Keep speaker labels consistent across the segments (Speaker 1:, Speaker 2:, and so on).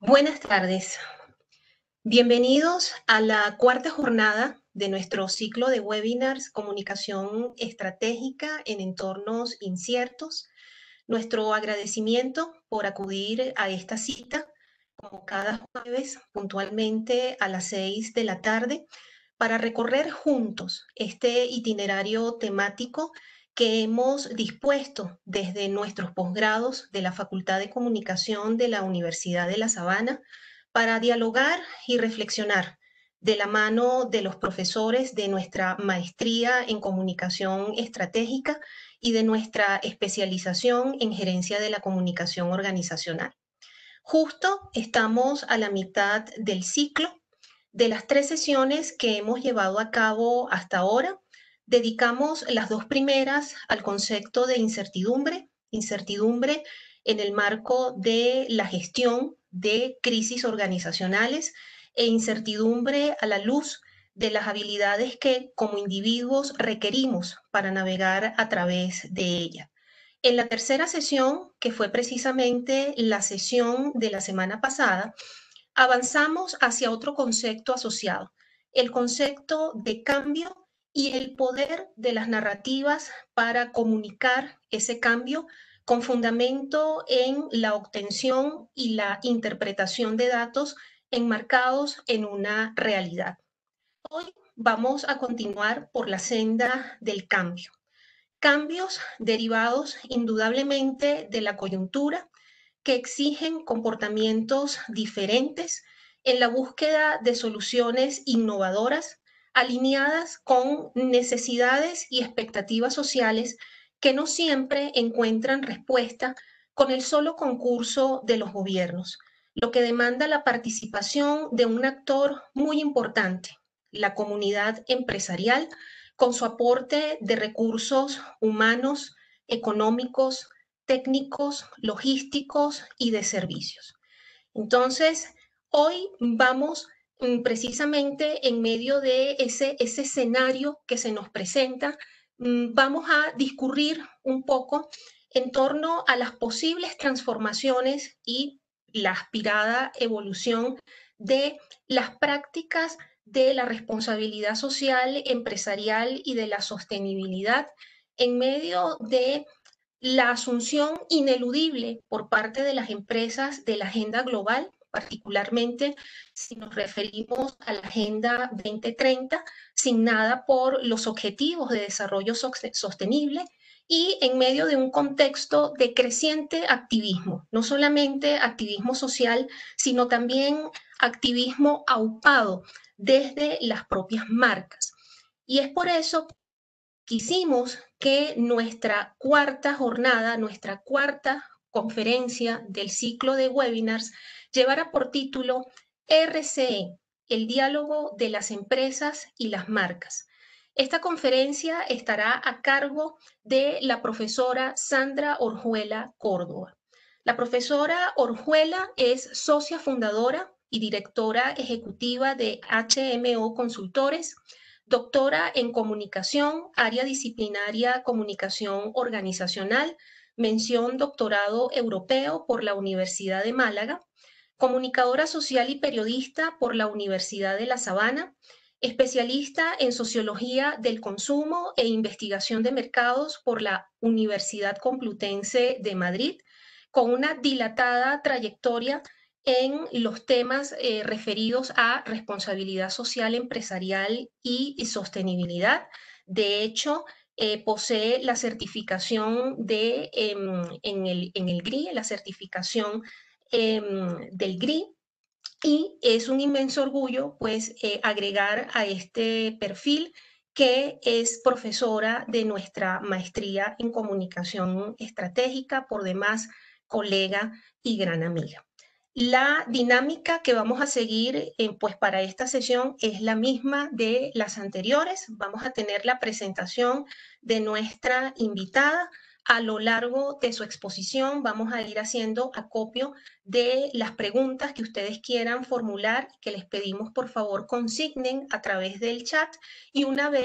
Speaker 1: Buenas tardes. Bienvenidos a la cuarta jornada de nuestro ciclo de webinars Comunicación Estratégica en Entornos Inciertos. Nuestro agradecimiento por acudir a esta cita, como cada jueves, puntualmente a las 6 de la tarde, para recorrer juntos este itinerario temático que hemos dispuesto desde nuestros posgrados de la Facultad de Comunicación de la Universidad de La Sabana para dialogar y reflexionar de la mano de los profesores de nuestra maestría en comunicación estratégica y de nuestra especialización en gerencia de la comunicación organizacional. Justo estamos a la mitad del ciclo. De las 3 sesiones que hemos llevado a cabo hasta ahora, dedicamos las 2 primeras al concepto de incertidumbre en el marco de la gestión de crisis organizacionales e incertidumbre a la luz de las habilidades que como individuos requerimos para navegar a través de ella. En la tercera sesión, que fue precisamente la sesión de la semana pasada, avanzamos hacia otro concepto asociado, el concepto de cambio y el poder de las narrativas para comunicar ese cambio con fundamento en la obtención y la interpretación de datos enmarcados en una realidad. Hoy vamos a continuar por la senda del cambio. Cambios derivados indudablemente de la coyuntura que exigen comportamientos diferentes en la búsqueda de soluciones innovadoras alineadas con necesidades y expectativas sociales que no siempre encuentran respuesta con el solo concurso de los gobiernos, lo que demanda la participación de un actor muy importante, la comunidad empresarial, con su aporte de recursos humanos, económicos, técnicos, logísticos y de servicios. Entonces, hoy vamos precisamente en medio de ese escenario que se nos presenta, vamos a discurrir un poco en torno a las posibles transformaciones y la aspirada evolución de las prácticas de la responsabilidad social, empresarial y de la sostenibilidad en medio de la asunción ineludible por parte de las empresas de la agenda global, particularmente si nos referimos a la Agenda 2030, signada por los Objetivos de Desarrollo Sostenible, y en medio de un contexto de creciente activismo, no solamente activismo social, sino también activismo aupado desde las propias marcas. Y es por eso quisimos que nuestra cuarta jornada, nuestra cuarta conferencia del ciclo de webinars llevara por título RCE, el diálogo de las empresas y las marcas. Esta conferencia estará a cargo de la profesora Sandra Orjuela Córdoba. La profesora Orjuela es socia fundadora y directora ejecutiva de HMO Consultores, doctora en comunicación, área disciplinaria comunicación organizacional, mención doctorado europeo por la Universidad de Málaga, comunicadora social y periodista por la Universidad de La Sabana, especialista en sociología del consumo e investigación de mercados por la Universidad Complutense de Madrid, con una dilatada trayectoria en los temas referidos a responsabilidad social empresarial y sostenibilidad. De hecho, posee la certificación en el GRI, la certificación del GRI, y es un inmenso orgullo pues agregar a este perfil que es profesora de nuestra maestría en comunicación estratégica, por demás colega y gran amiga. La dinámica que vamos a seguir pues para esta sesión es la misma de las anteriores. Vamos a tener la presentación de nuestra invitada. A lo largo de su exposición vamos a ir haciendo acopio de las preguntas que ustedes quieran formular, que les pedimos por favor consignen a través del chat, y una vez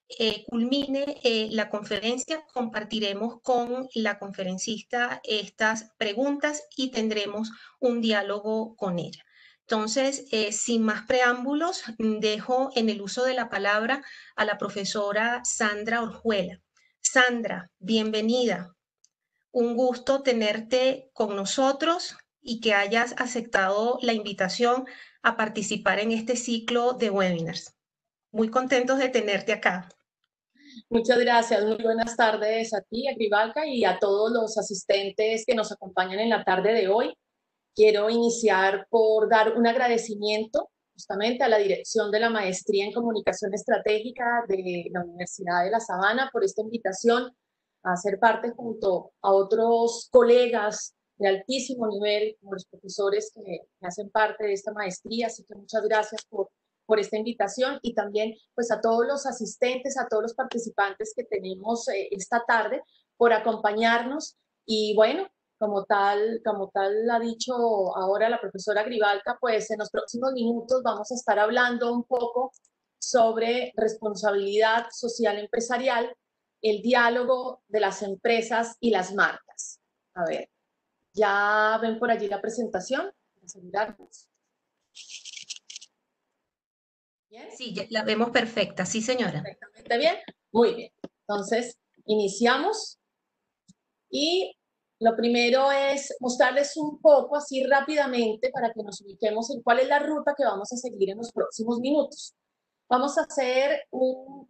Speaker 1: culmine la conferencia, compartiremos con la conferencista estas preguntas y tendremos un diálogo con ella. Entonces, sin más preámbulos, dejo en el uso de la palabra a la profesora Sandra Orjuela. Sandra, bienvenida. Un gusto tenerte con nosotros y que hayas aceptado la invitación a participar en este ciclo de webinars. Muy contentos de tenerte acá.
Speaker 2: Muchas gracias, muy buenas tardes a ti, a Grivalca, y a todos los asistentes que nos acompañan en la tarde de hoy. Quiero iniciar por dar un agradecimiento justamente a la dirección de la Maestría en Comunicación Estratégica de la Universidad de La Sabana por esta invitación a ser parte junto a otros colegas de altísimo nivel, como los profesores que hacen parte de esta maestría. Así que muchas gracias por esta invitación, y también pues a todos los asistentes, a todos los participantes que tenemos esta tarde por acompañarnos. Y bueno, como tal ha dicho ahora la profesora Grivalca, pues en los próximos minutos vamos a estar hablando un poco sobre responsabilidad social empresarial, el diálogo de las empresas y las marcas. A ver, ¿ya ven por allí la presentación?
Speaker 1: ¿Bien? Sí, la vemos perfecta, sí señora.
Speaker 2: Perfectamente bien, muy bien. Entonces, iniciamos y lo primero es mostrarles un poco así rápidamente para que nos ubiquemos en cuál es la ruta que vamos a seguir en los próximos minutos. Vamos a hacer un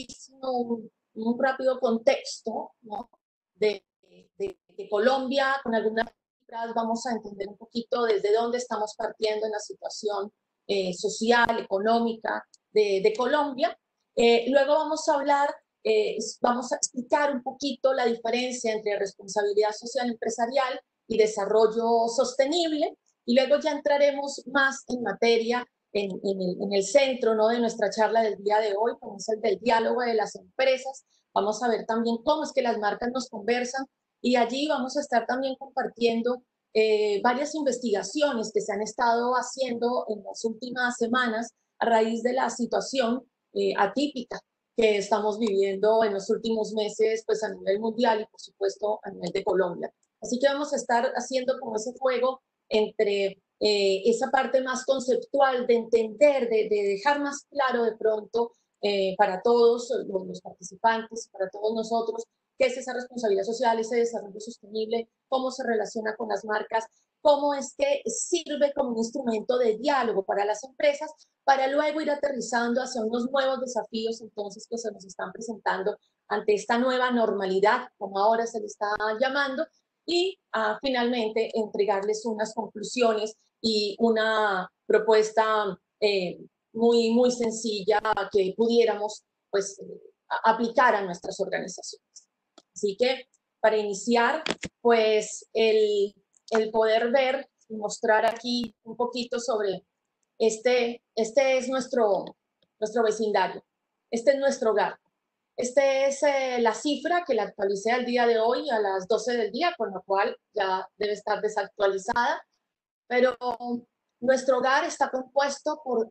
Speaker 2: rápido contexto, ¿no? de Colombia, con algunas cifras. Vamos a entender un poquito desde dónde estamos partiendo en la situación social, económica de Colombia. Luego vamos a hablar, vamos a explicar un poquito la diferencia entre responsabilidad social empresarial y desarrollo sostenible, y luego ya entraremos más en materia en el centro, ¿no?, de nuestra charla del día de hoy, como es el del diálogo de las empresas. Vamos a ver también cómo es que las marcas nos conversan, y allí vamos a estar también compartiendo varias investigaciones que se han estado haciendo en las últimas semanas a raíz de la situación atípica que estamos viviendo en los últimos meses, pues a nivel mundial y por supuesto a nivel de Colombia. Así que vamos a estar haciendo como ese juego entre esa parte más conceptual de entender, de dejar más claro de pronto para todos los participantes, para todos nosotros, qué es esa responsabilidad social, ese desarrollo sostenible, cómo se relaciona con las marcas, cómo es que sirve como un instrumento de diálogo para las empresas, para luego ir aterrizando hacia unos nuevos desafíos entonces que se nos están presentando ante esta nueva normalidad, como ahora se le está llamando, y finalmente entregarles unas conclusiones y una propuesta muy sencilla que pudiéramos pues aplicar a nuestras organizaciones. Así que para iniciar, pues el poder ver y mostrar aquí un poquito sobre este es nuestro vecindario, este es nuestro hogar. Esta es la cifra que la actualicé al día de hoy a las 12 del día, con lo cual ya debe estar desactualizada, pero nuestro hogar está compuesto por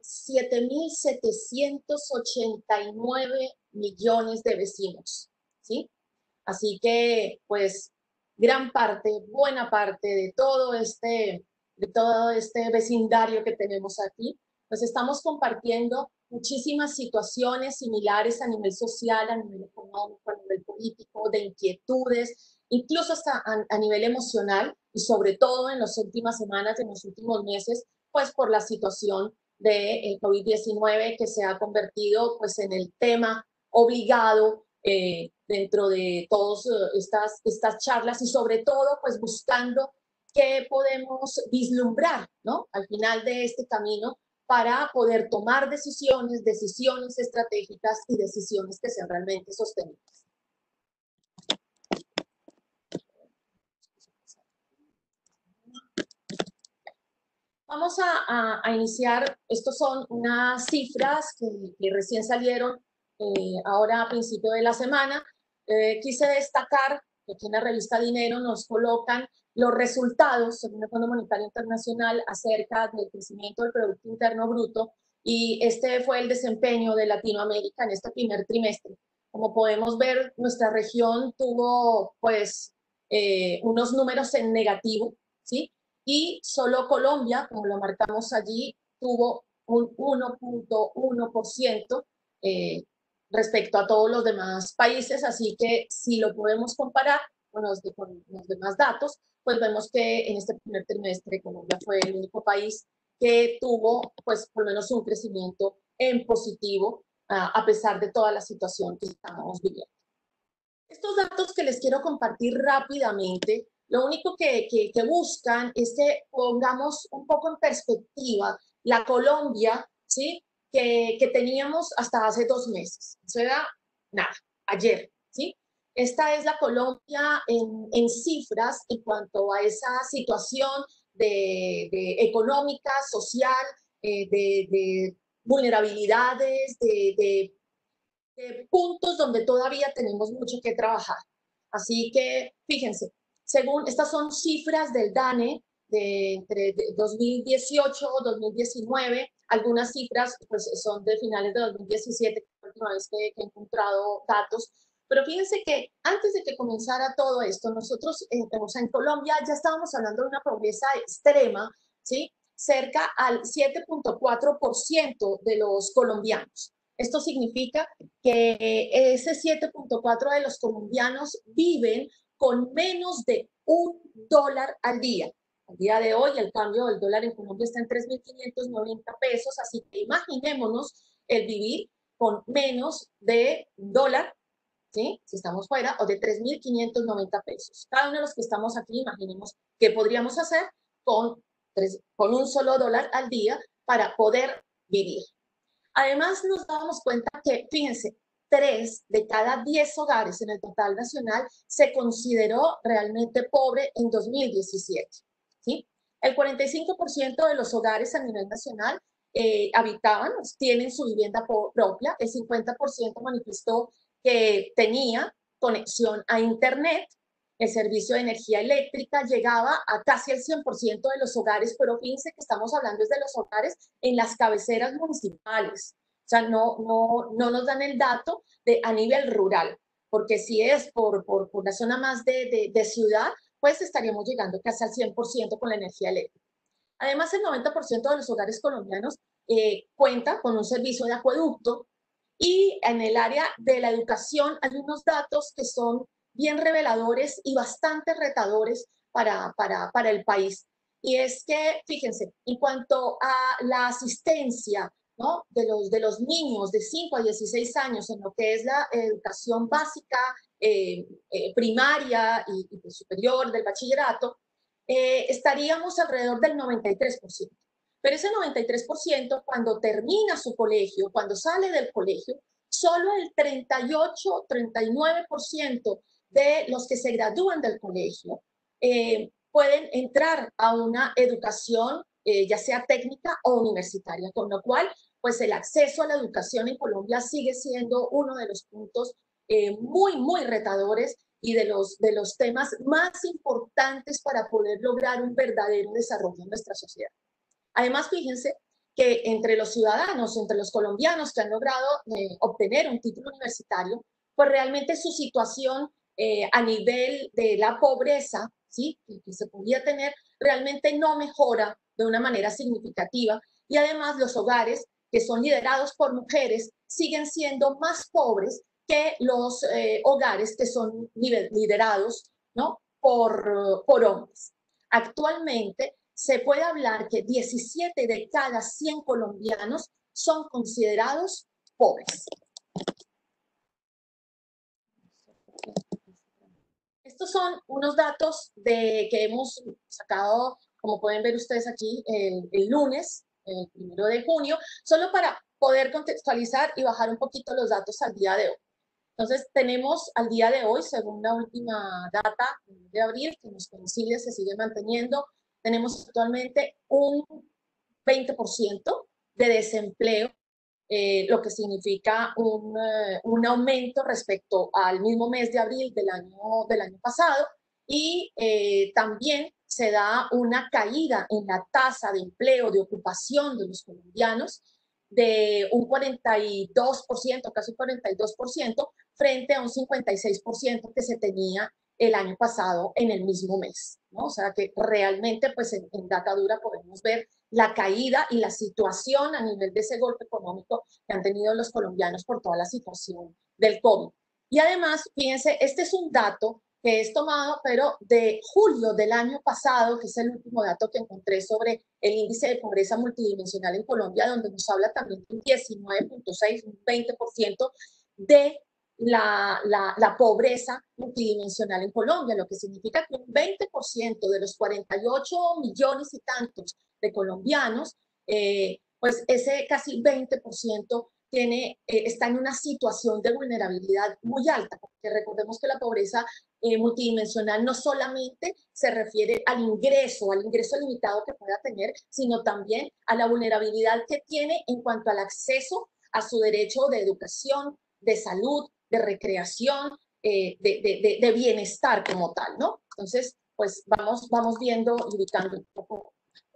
Speaker 2: 7.789 millones de vecinos, ¿sí? Así que, pues, buena parte de todo este vecindario que tenemos aquí, pues estamos compartiendo muchísimas situaciones similares a nivel social, a nivel económico, a nivel político, de inquietudes, incluso hasta a nivel emocional, y sobre todo en las últimas semanas, en los últimos meses, pues por la situación del COVID-19 que se ha convertido pues en el tema obligado dentro de todas estas charlas, y sobre todo pues buscando qué podemos vislumbrar, ¿no?, al final de este camino para poder tomar decisiones estratégicas y decisiones que sean realmente sostenibles. Vamos a iniciar. Estos son unas cifras que recién salieron ahora a principio de la semana. Quise destacar que aquí en la revista Dinero nos colocan los resultados, según el Fondo Monetario Internacional, acerca del crecimiento del Producto Interno Bruto y este fue el desempeño de Latinoamérica en este primer trimestre. Como podemos ver, nuestra región tuvo pues unos números en negativo, ¿sí? Y solo Colombia, como lo marcamos allí, tuvo un 1.1% respecto a todos los demás países, así que si lo podemos comparar con los demás datos, pues vemos que en este primer trimestre Colombia fue el único país que tuvo pues por lo menos un crecimiento en positivo a pesar de toda la situación que estamos viviendo. Estos datos que les quiero compartir rápidamente, lo único que buscan es que pongamos un poco en perspectiva la Colombia, ¿sí? Que teníamos hasta hace 2 meses. Eso era nada, ayer, ¿sí? Esta es la Colombia en cifras en cuanto a esa situación de económica, social, de vulnerabilidades, puntos donde todavía tenemos mucho que trabajar. Así que, fíjense, según estas son cifras del DANE entre 2018 2019, algunas cifras pues, son de finales de 2017, que es la última vez que he encontrado datos, pero fíjense que antes de que comenzara todo esto, nosotros en Colombia ya estábamos hablando de una pobreza extrema, ¿sí? Cerca al 7.4% de los colombianos. Esto significa que ese 7.4 de los colombianos viven con menos de $1 al día. Al día de hoy el cambio del dólar en Colombia está en 3.590 pesos, así que imaginémonos el vivir con menos de $1, ¿sí? Si estamos fuera, o de 3.590 pesos. Cada uno de los que estamos aquí, imaginemos qué podríamos hacer con un solo dólar al día para poder vivir. Además, nos dábamos cuenta que, fíjense, 3 de cada 10 hogares en el total nacional se consideró realmente pobre en 2017. ¿Sí? El 45% de los hogares a nivel nacional habitaban, tienen su vivienda propia, el 50% manifestó que tenía conexión a Internet, el servicio de energía eléctrica llegaba a casi el 100% de los hogares, pero fíjense que estamos hablando de los hogares en las cabeceras municipales. O sea, no nos dan el dato a nivel rural, porque si es por la zona más de ciudad, pues estaríamos llegando casi al 100% con la energía eléctrica. Además, el 90% de los hogares colombianos cuenta con un servicio de acueducto, y en el área de la educación hay unos datos que son bien reveladores y bastante retadores para el país. Y es que, fíjense, en cuanto a la asistencia, ¿no? de los niños de 5 a 16 años en lo que es la educación básica, primaria y superior del bachillerato, estaríamos alrededor del 93%. Pero ese 93%, cuando termina su colegio, cuando sale del colegio, solo el 38-39% de los que se gradúan del colegio pueden entrar a una educación, ya sea técnica o universitaria, con lo cual, pues el acceso a la educación en Colombia sigue siendo uno de los puntos muy retadores y de los temas más importantes para poder lograr un verdadero desarrollo en nuestra sociedad. Además, fíjense que entre los ciudadanos, entre los colombianos que han logrado obtener un título universitario, pues realmente su situación a nivel de la pobreza, ¿sí? que se podía tener, realmente no mejora de una manera significativa. Y además los hogares que son liderados por mujeres siguen siendo más pobres que los hogares que son liderados, ¿no? por hombres. Actualmente se puede hablar que 17 de cada 100 colombianos son considerados pobres. Estos son unos datos que hemos sacado, como pueden ver ustedes aquí, el lunes, el 1 de junio, solo para poder contextualizar y bajar un poquito los datos al día de hoy. Entonces, tenemos al día de hoy, según la última data de abril, que nos coincide, se sigue manteniendo, tenemos actualmente un 20% de desempleo, lo que significa un aumento respecto al mismo mes de abril del año pasado, y también se da una caída en la tasa de empleo, de ocupación de los colombianos, de un 42%, casi 42%, frente a un 56% que se tenía el año pasado en el mismo mes, ¿no? O sea que realmente, pues en data dura podemos ver la caída y la situación a nivel de ese golpe económico que han tenido los colombianos por toda la situación del COVID. Y además, fíjense, este es un dato que es tomado, pero de julio del año pasado, que es el último dato que encontré sobre el índice de pobreza multidimensional en Colombia, donde nos habla también de un 19.6, un 20% de la pobreza multidimensional en Colombia, lo que significa que un 20% de los 48 millones y tantos de colombianos, pues ese casi 20% está en una situación de vulnerabilidad muy alta, porque recordemos que la pobreza multidimensional no solamente se refiere al ingreso limitado que pueda tener, sino también a la vulnerabilidad que tiene en cuanto al acceso a su derecho de educación, de salud, de recreación, de bienestar como tal, ¿no? Entonces, pues vamos viendo y ubicando un poco.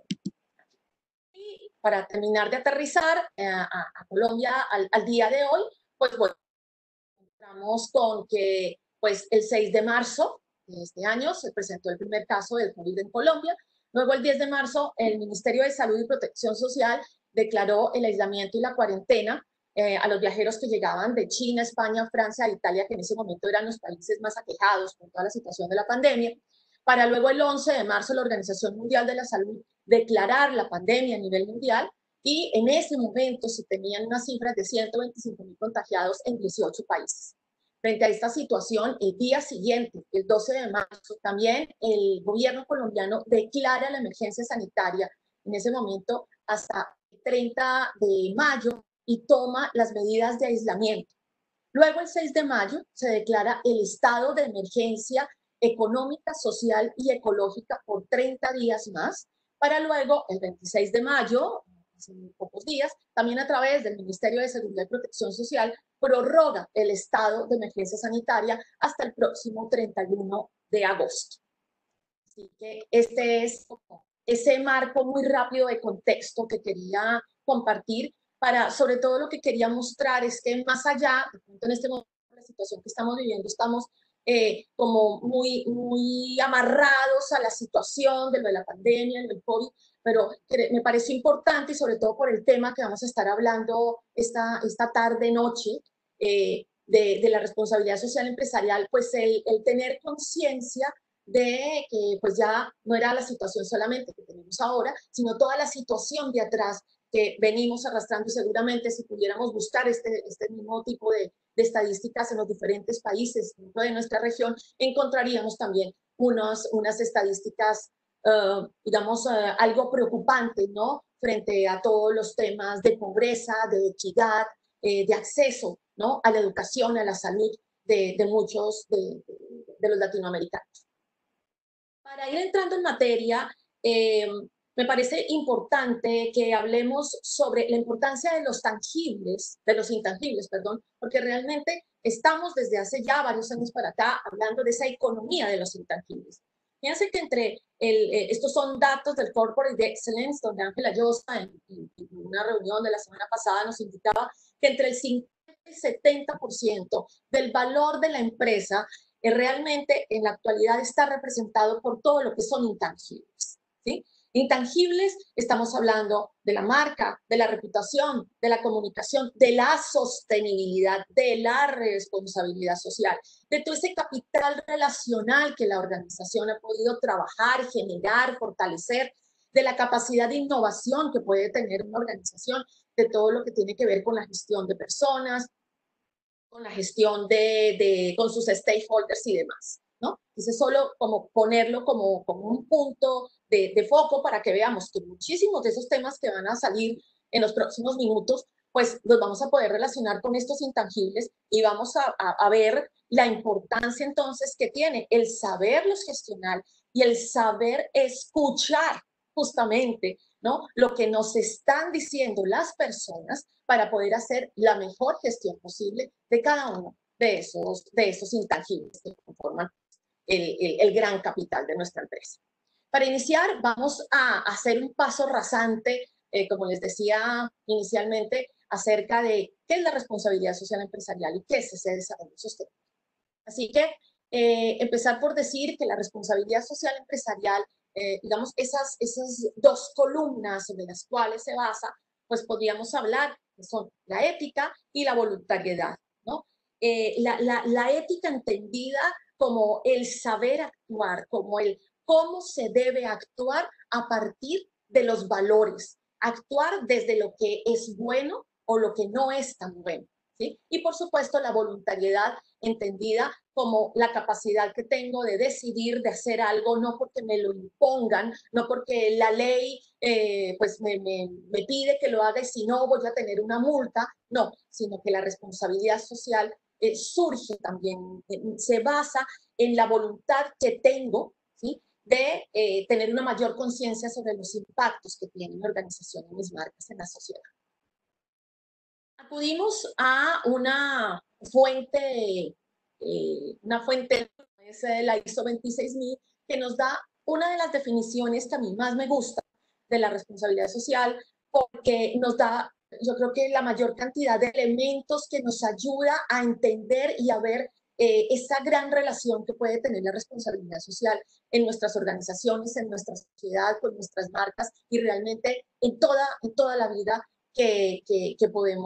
Speaker 2: Y para terminar de aterrizar a Colombia al día de hoy, pues bueno, encontramos con que pues el 6 de marzo de este año se presentó el primer caso del COVID en Colombia. Luego el 10 de marzo el Ministerio de Salud y Protección Social declaró el aislamiento y la cuarentena a los viajeros que llegaban de China, España, Francia, Italia, que en ese momento eran los países más aquejados por toda la situación de la pandemia. Para luego el 11 de marzo la Organización Mundial de la Salud declarar la pandemia a nivel mundial y en ese momento se tenían unas cifras de 125.000 contagiados en 18 países. Frente a esta situación, el día siguiente, el 12 de marzo, también el gobierno colombiano declara la emergencia sanitaria en ese momento hasta el 30 de mayo y toma las medidas de aislamiento. Luego, el 6 de mayo, se declara el estado de emergencia económica, social y ecológica por 30 días más, para luego, el 26 de mayo, en pocos días, también a través del Ministerio de Seguridad y Protección Social, prorroga el estado de emergencia sanitaria hasta el próximo 31 de agosto. Así que este es ese marco muy rápido de contexto que quería compartir para, sobre todo lo que quería mostrar es que más allá, en este momento, de la situación que estamos viviendo, estamos como muy amarrados a la situación de lo de la pandemia, del COVID, pero me pareció importante y sobre todo por el tema que vamos a estar hablando esta tarde, noche, de la responsabilidad social empresarial, pues el tener conciencia de que pues ya no era la situación solamente que tenemos ahora, sino toda la situación de atrás que venimos arrastrando y seguramente si pudiéramos buscar este mismo tipo de estadísticas en los diferentes países dentro de nuestra región, encontraríamos también unas estadísticas, digamos, algo preocupantes, ¿no? Frente a todos los temas de pobreza, de equidad, de acceso, ¿no? A la educación, a la salud de muchos de los latinoamericanos. Para ir entrando en materia, me parece importante que hablemos sobre la importancia de los intangibles, perdón, porque realmente estamos desde hace ya varios años para acá hablando de esa economía de los intangibles. Fíjense que estos son datos del Corporate Excellence, donde Ángela Llosa en una reunión de la semana pasada nos indicaba que entre el 50 y 70% del valor de la empresa realmente en la actualidad está representado por todo lo que son intangibles, ¿sí? Intangibles, estamos hablando de la marca, de la reputación, de la comunicación, de la sostenibilidad, de la responsabilidad social, de todo ese capital relacional que la organización ha podido trabajar, generar, fortalecer, de la capacidad de innovación que puede tener una organización, de todo lo que tiene que ver con la gestión de personas, con la gestión con sus stakeholders y demás, ¿no? Entonces, solo como ponerlo como un punto de foco para que veamos que muchísimos de esos temas que van a salir en los próximos minutos, pues los vamos a poder relacionar con estos intangibles y vamos a ver la importancia entonces que tiene el saberlos gestionar y el saber escuchar justamente, ¿no? Lo que nos están diciendo las personas para poder hacer la mejor gestión posible de cada uno de esos intangibles que conforman el gran capital de nuestra empresa. Para iniciar, vamos a hacer un paso rasante como les decía inicialmente, acerca de qué es la responsabilidad social empresarial y qué es ese desarrollo sostenible. Así que empezar por decir que la responsabilidad social empresarial, digamos, esas dos columnas sobre las cuales se basa, pues podríamos hablar, que son la ética y la voluntariedad, ¿no? La ética entendida como el saber actuar, como el cómo se debe actuar a partir de los valores, actuar desde lo que es bueno o lo que no es tan bueno, ¿sí? Y por supuesto la voluntariedad entendida como la capacidad que tengo de decidir, de hacer algo, no porque me lo impongan, no porque la ley pues me pide que lo haga y si no voy a tener una multa, no, sino que la responsabilidad social surge también, se basa en la voluntad que tengo, ¿sí? De tener una mayor conciencia sobre los impactos que tiene mi organización y mis marcas en la sociedad. Acudimos a una fuente es la ISO 26000, que nos da una de las definiciones que a mí más me gusta de la responsabilidad social, porque nos da, yo creo que la mayor cantidad de elementos que nos ayuda a entender y a ver esa gran relación que puede tener la responsabilidad social en nuestras organizaciones, en nuestra sociedad, con nuestras marcas y realmente en toda la vida que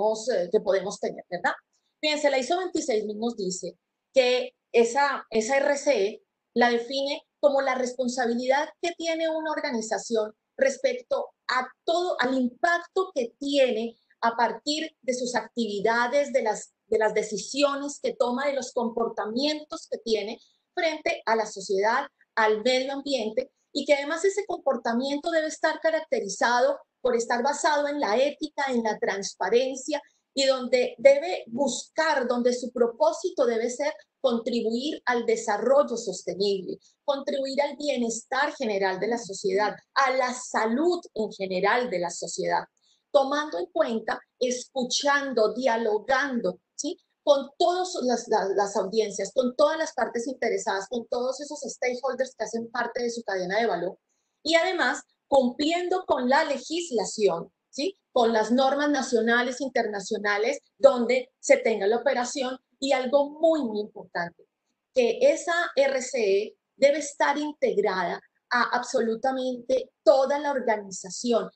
Speaker 2: podemos tener, ¿verdad? Fíjense, la ISO 26000 nos dice que esa RCE la define como la responsabilidad que tiene una organización respecto a todo, al impacto que tiene a partir de sus actividades, de las decisiones que toma, de los comportamientos que tiene frente a la sociedad, al medio ambiente, y que además ese comportamiento debe estar caracterizado por estar basado en la ética, en la transparencia, y donde debe buscar, donde su propósito debe ser contribuir al desarrollo sostenible, contribuir al bienestar general de la sociedad, a la salud en general de la sociedad, tomando en cuenta, escuchando, dialogando, ¿sí? Con todas las audiencias, con todas las partes interesadas, con todos esos stakeholders que hacen parte de su cadena de valor, y además cumpliendo con la legislación, ¿sí? Con las normas nacionales, internacionales, donde se tenga la operación. Y algo muy importante, que esa RCE debe estar integrada a absolutamente toda la organización.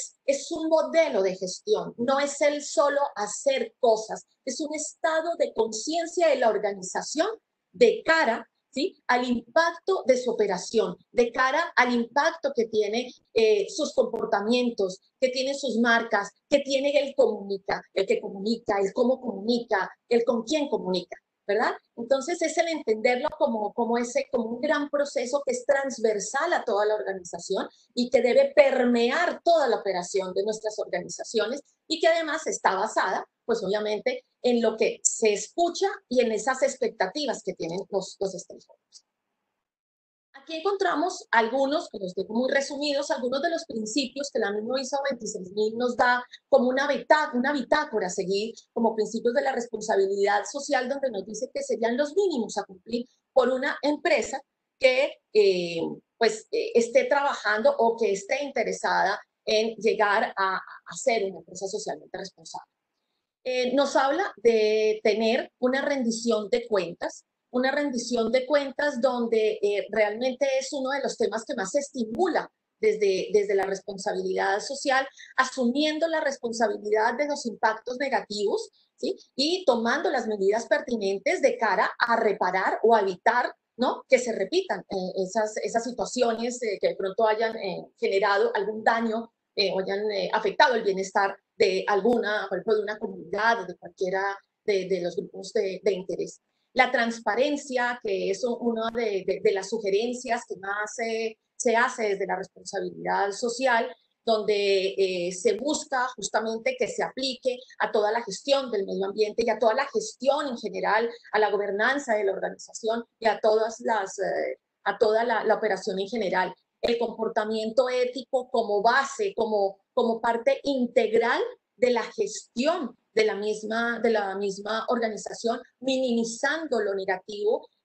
Speaker 2: Es un modelo de gestión, no es el solo hacer cosas, es un estado de conciencia de la organización de cara, ¿sí?, al impacto de su operación, de cara al impacto que tiene sus comportamientos, que tiene sus marcas, que tiene el que comunica, el cómo comunica, el con quién comunica, ¿verdad? Entonces es el entenderlo como un gran proceso que es transversal a toda la organización y que debe permear toda la operación de nuestras organizaciones y que además está basada, pues obviamente, en lo que se escucha y en esas expectativas que tienen los stakeholders. Aquí encontramos algunos, que los dejo muy resumidos, algunos de los principios que la misma ISO 26000 nos da como una bitácora a seguir, como principios de la responsabilidad social, donde nos dice que serían los mínimos a cumplir por una empresa que esté trabajando o que esté interesada en llegar a ser una empresa socialmente responsable. Nos habla de tener una rendición de cuentas donde realmente es uno de los temas que más se estimula desde la responsabilidad social, asumiendo la responsabilidad de los impactos negativos, ¿sí?, y tomando las pertinentes de cara a reparar o a evitar, ¿no?, que se repitan esas situaciones que de pronto hayan generado algún daño o hayan afectado el bienestar de alguna, por ejemplo, de una comunidad o de cualquiera de los grupos de interés. La transparencia, que es una de las sugerencias que más se hace desde la responsabilidad social, donde se busca justamente que se aplique a toda la gestión del medio ambiente y a toda la gestión en general, a la gobernanza de la organización y a toda la operación en general. El comportamiento ético como base, como parte integral de la gestión de la misma organización, minimizando lo negativo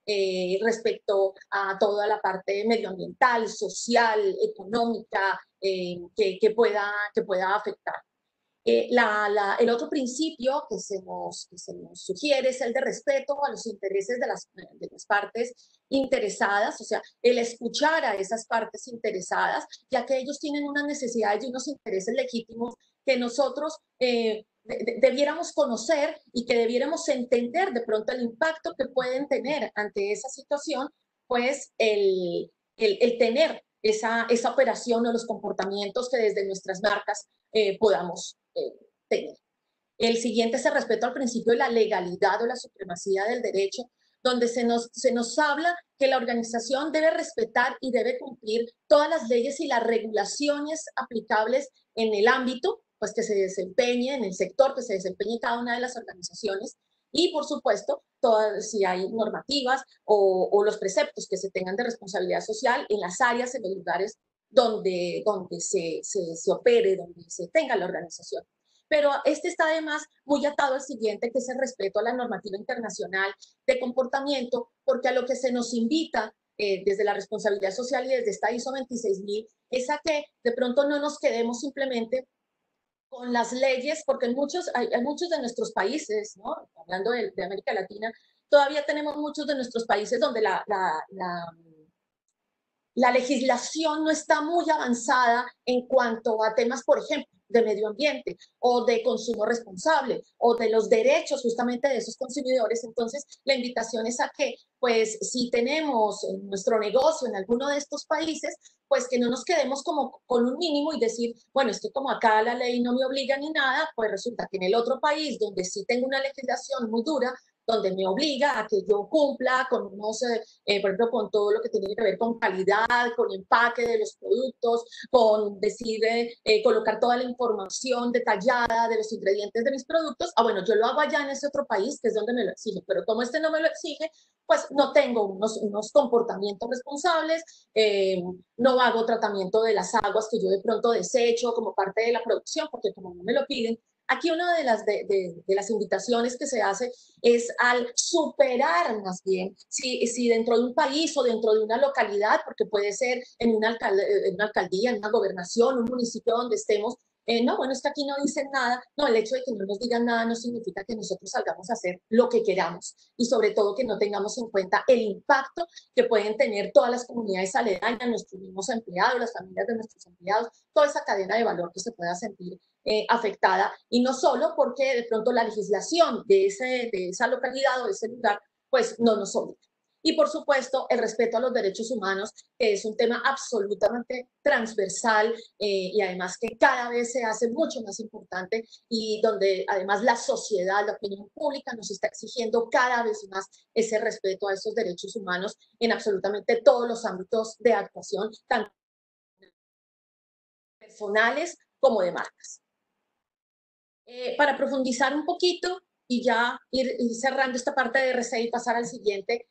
Speaker 2: respecto a toda la parte medioambiental, social, económica, que pueda afectar. El otro principio que se nos sugiere es el de respeto a los intereses de las partes interesadas, o sea, el escuchar a esas partes interesadas, ya que ellos tienen unas necesidades y unos intereses legítimos que nosotros debiéramos conocer y que debiéramos entender de pronto el impacto que pueden tener ante esa situación, pues el tener esa operación o los comportamientos que desde nuestras marcas podamos tener. El siguiente es el respeto al principio de la legalidad o la supremacía del derecho, donde se nos habla que la organización debe respetar y debe cumplir todas las leyes y las regulaciones aplicables en el ámbito pues, que se desempeñe, en el sector que se desempeñe cada una de las organizaciones, y por supuesto, si hay normativas o los preceptos que se tengan de responsabilidad social en las áreas, en los lugares donde se opere, donde se tenga la organización. Pero este está además muy atado al siguiente, que es el respeto a la normativa internacional de comportamiento, porque a lo que se nos invita desde la responsabilidad social y desde esta ISO 26000 es a que de pronto no nos quedemos simplemente con las leyes, porque hay muchos de nuestros países, ¿no? Hablando de América Latina, todavía tenemos muchos de nuestros países donde la legislación no está muy avanzada en cuanto a temas, por ejemplo, de medio ambiente o de consumo responsable o de los derechos justamente de esos consumidores. Entonces, la invitación es a que, pues, si tenemos nuestro negocio en alguno de estos países, pues que no nos quedemos como con un mínimo y decir, bueno, es que como acá la ley no me obliga ni nada, pues resulta que en el otro país donde sí tengo una legislación muy dura, donde me obliga a que yo cumpla con unos, por ejemplo, con todo lo que tiene que ver con calidad, con empaque de los productos, con decir, colocar toda la información detallada de los ingredientes de mis productos. Ah, bueno, yo lo hago allá en ese otro país, que es donde me lo exige, pero como este no me lo exige, pues no tengo unos comportamientos responsables, no hago tratamiento de las aguas que yo de pronto desecho como parte de la producción, porque como no me lo piden. Aquí una de las invitaciones que se hace es al superar más bien, si dentro de un país o dentro de una localidad, porque puede ser en una alcaldía, en una gobernación, un municipio donde estemos, no, bueno, es que aquí no dicen nada. No, el hecho de que no nos digan nada no significa que nosotros salgamos a hacer lo que queramos y sobre todo que no tengamos en cuenta el impacto que pueden tener todas las comunidades aledañas, nuestros mismos empleados, las familias de nuestros empleados, toda esa cadena de valor que se pueda sentir afectada, y no solo porque de pronto la legislación de esa localidad o de ese lugar pues no nos obliga. Y por supuesto, el respeto a los derechos humanos, que es un tema absolutamente transversal y además que cada vez se hace mucho más importante y donde además la sociedad, la opinión pública nos está exigiendo cada vez más ese respeto a esos derechos humanos en absolutamente todos los ámbitos de actuación, tanto personales como de marcas. Para profundizar un poquito y ya ir cerrando esta parte de RCI y pasar al siguiente,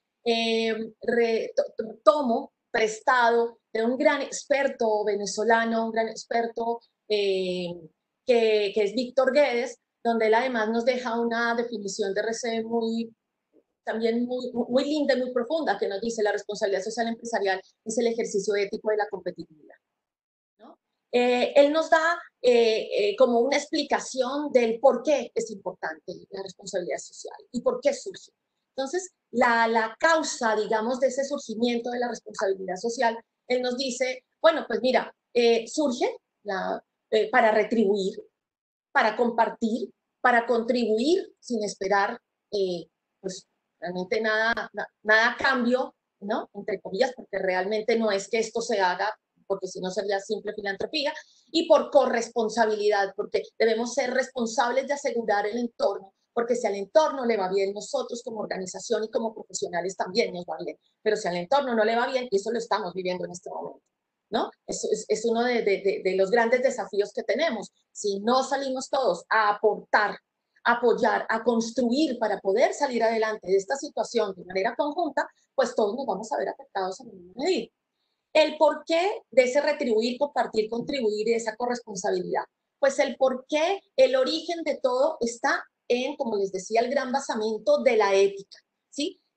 Speaker 2: tomo prestado de un gran experto venezolano, un gran experto que es Víctor Guedes, donde él además nos deja una definición de RCE también muy linda y muy profunda, que nos dice: la responsabilidad social empresarial es el ejercicio ético de la competitividad. Él nos da como una explicación del por qué es importante la responsabilidad social y por qué surge. Entonces, la causa, digamos, de ese surgimiento de la responsabilidad social, él nos dice, bueno, pues mira, surge para retribuir, para compartir, para contribuir sin esperar, pues realmente nada a cambio, ¿no? Entre comillas, porque realmente no es que esto se haga, porque si no sería simple filantropía, y por corresponsabilidad, porque debemos ser responsables de asegurar el entorno, porque si al entorno le va bien, nosotros como organización y como profesionales también nos va bien, pero si al entorno no le va bien, y eso lo estamos viviendo en este momento, ¿no? Es uno de los grandes desafíos que tenemos. Si no salimos todos a aportar, a apoyar, a construir para poder salir adelante de esta situación de manera conjunta, pues todos nos vamos a ver afectados en alguna medida. El porqué de ese retribuir, compartir, contribuir y de esa corresponsabilidad. Pues el porqué, el origen de todo está en, como les decía, el gran basamento de la ética, ¿sí?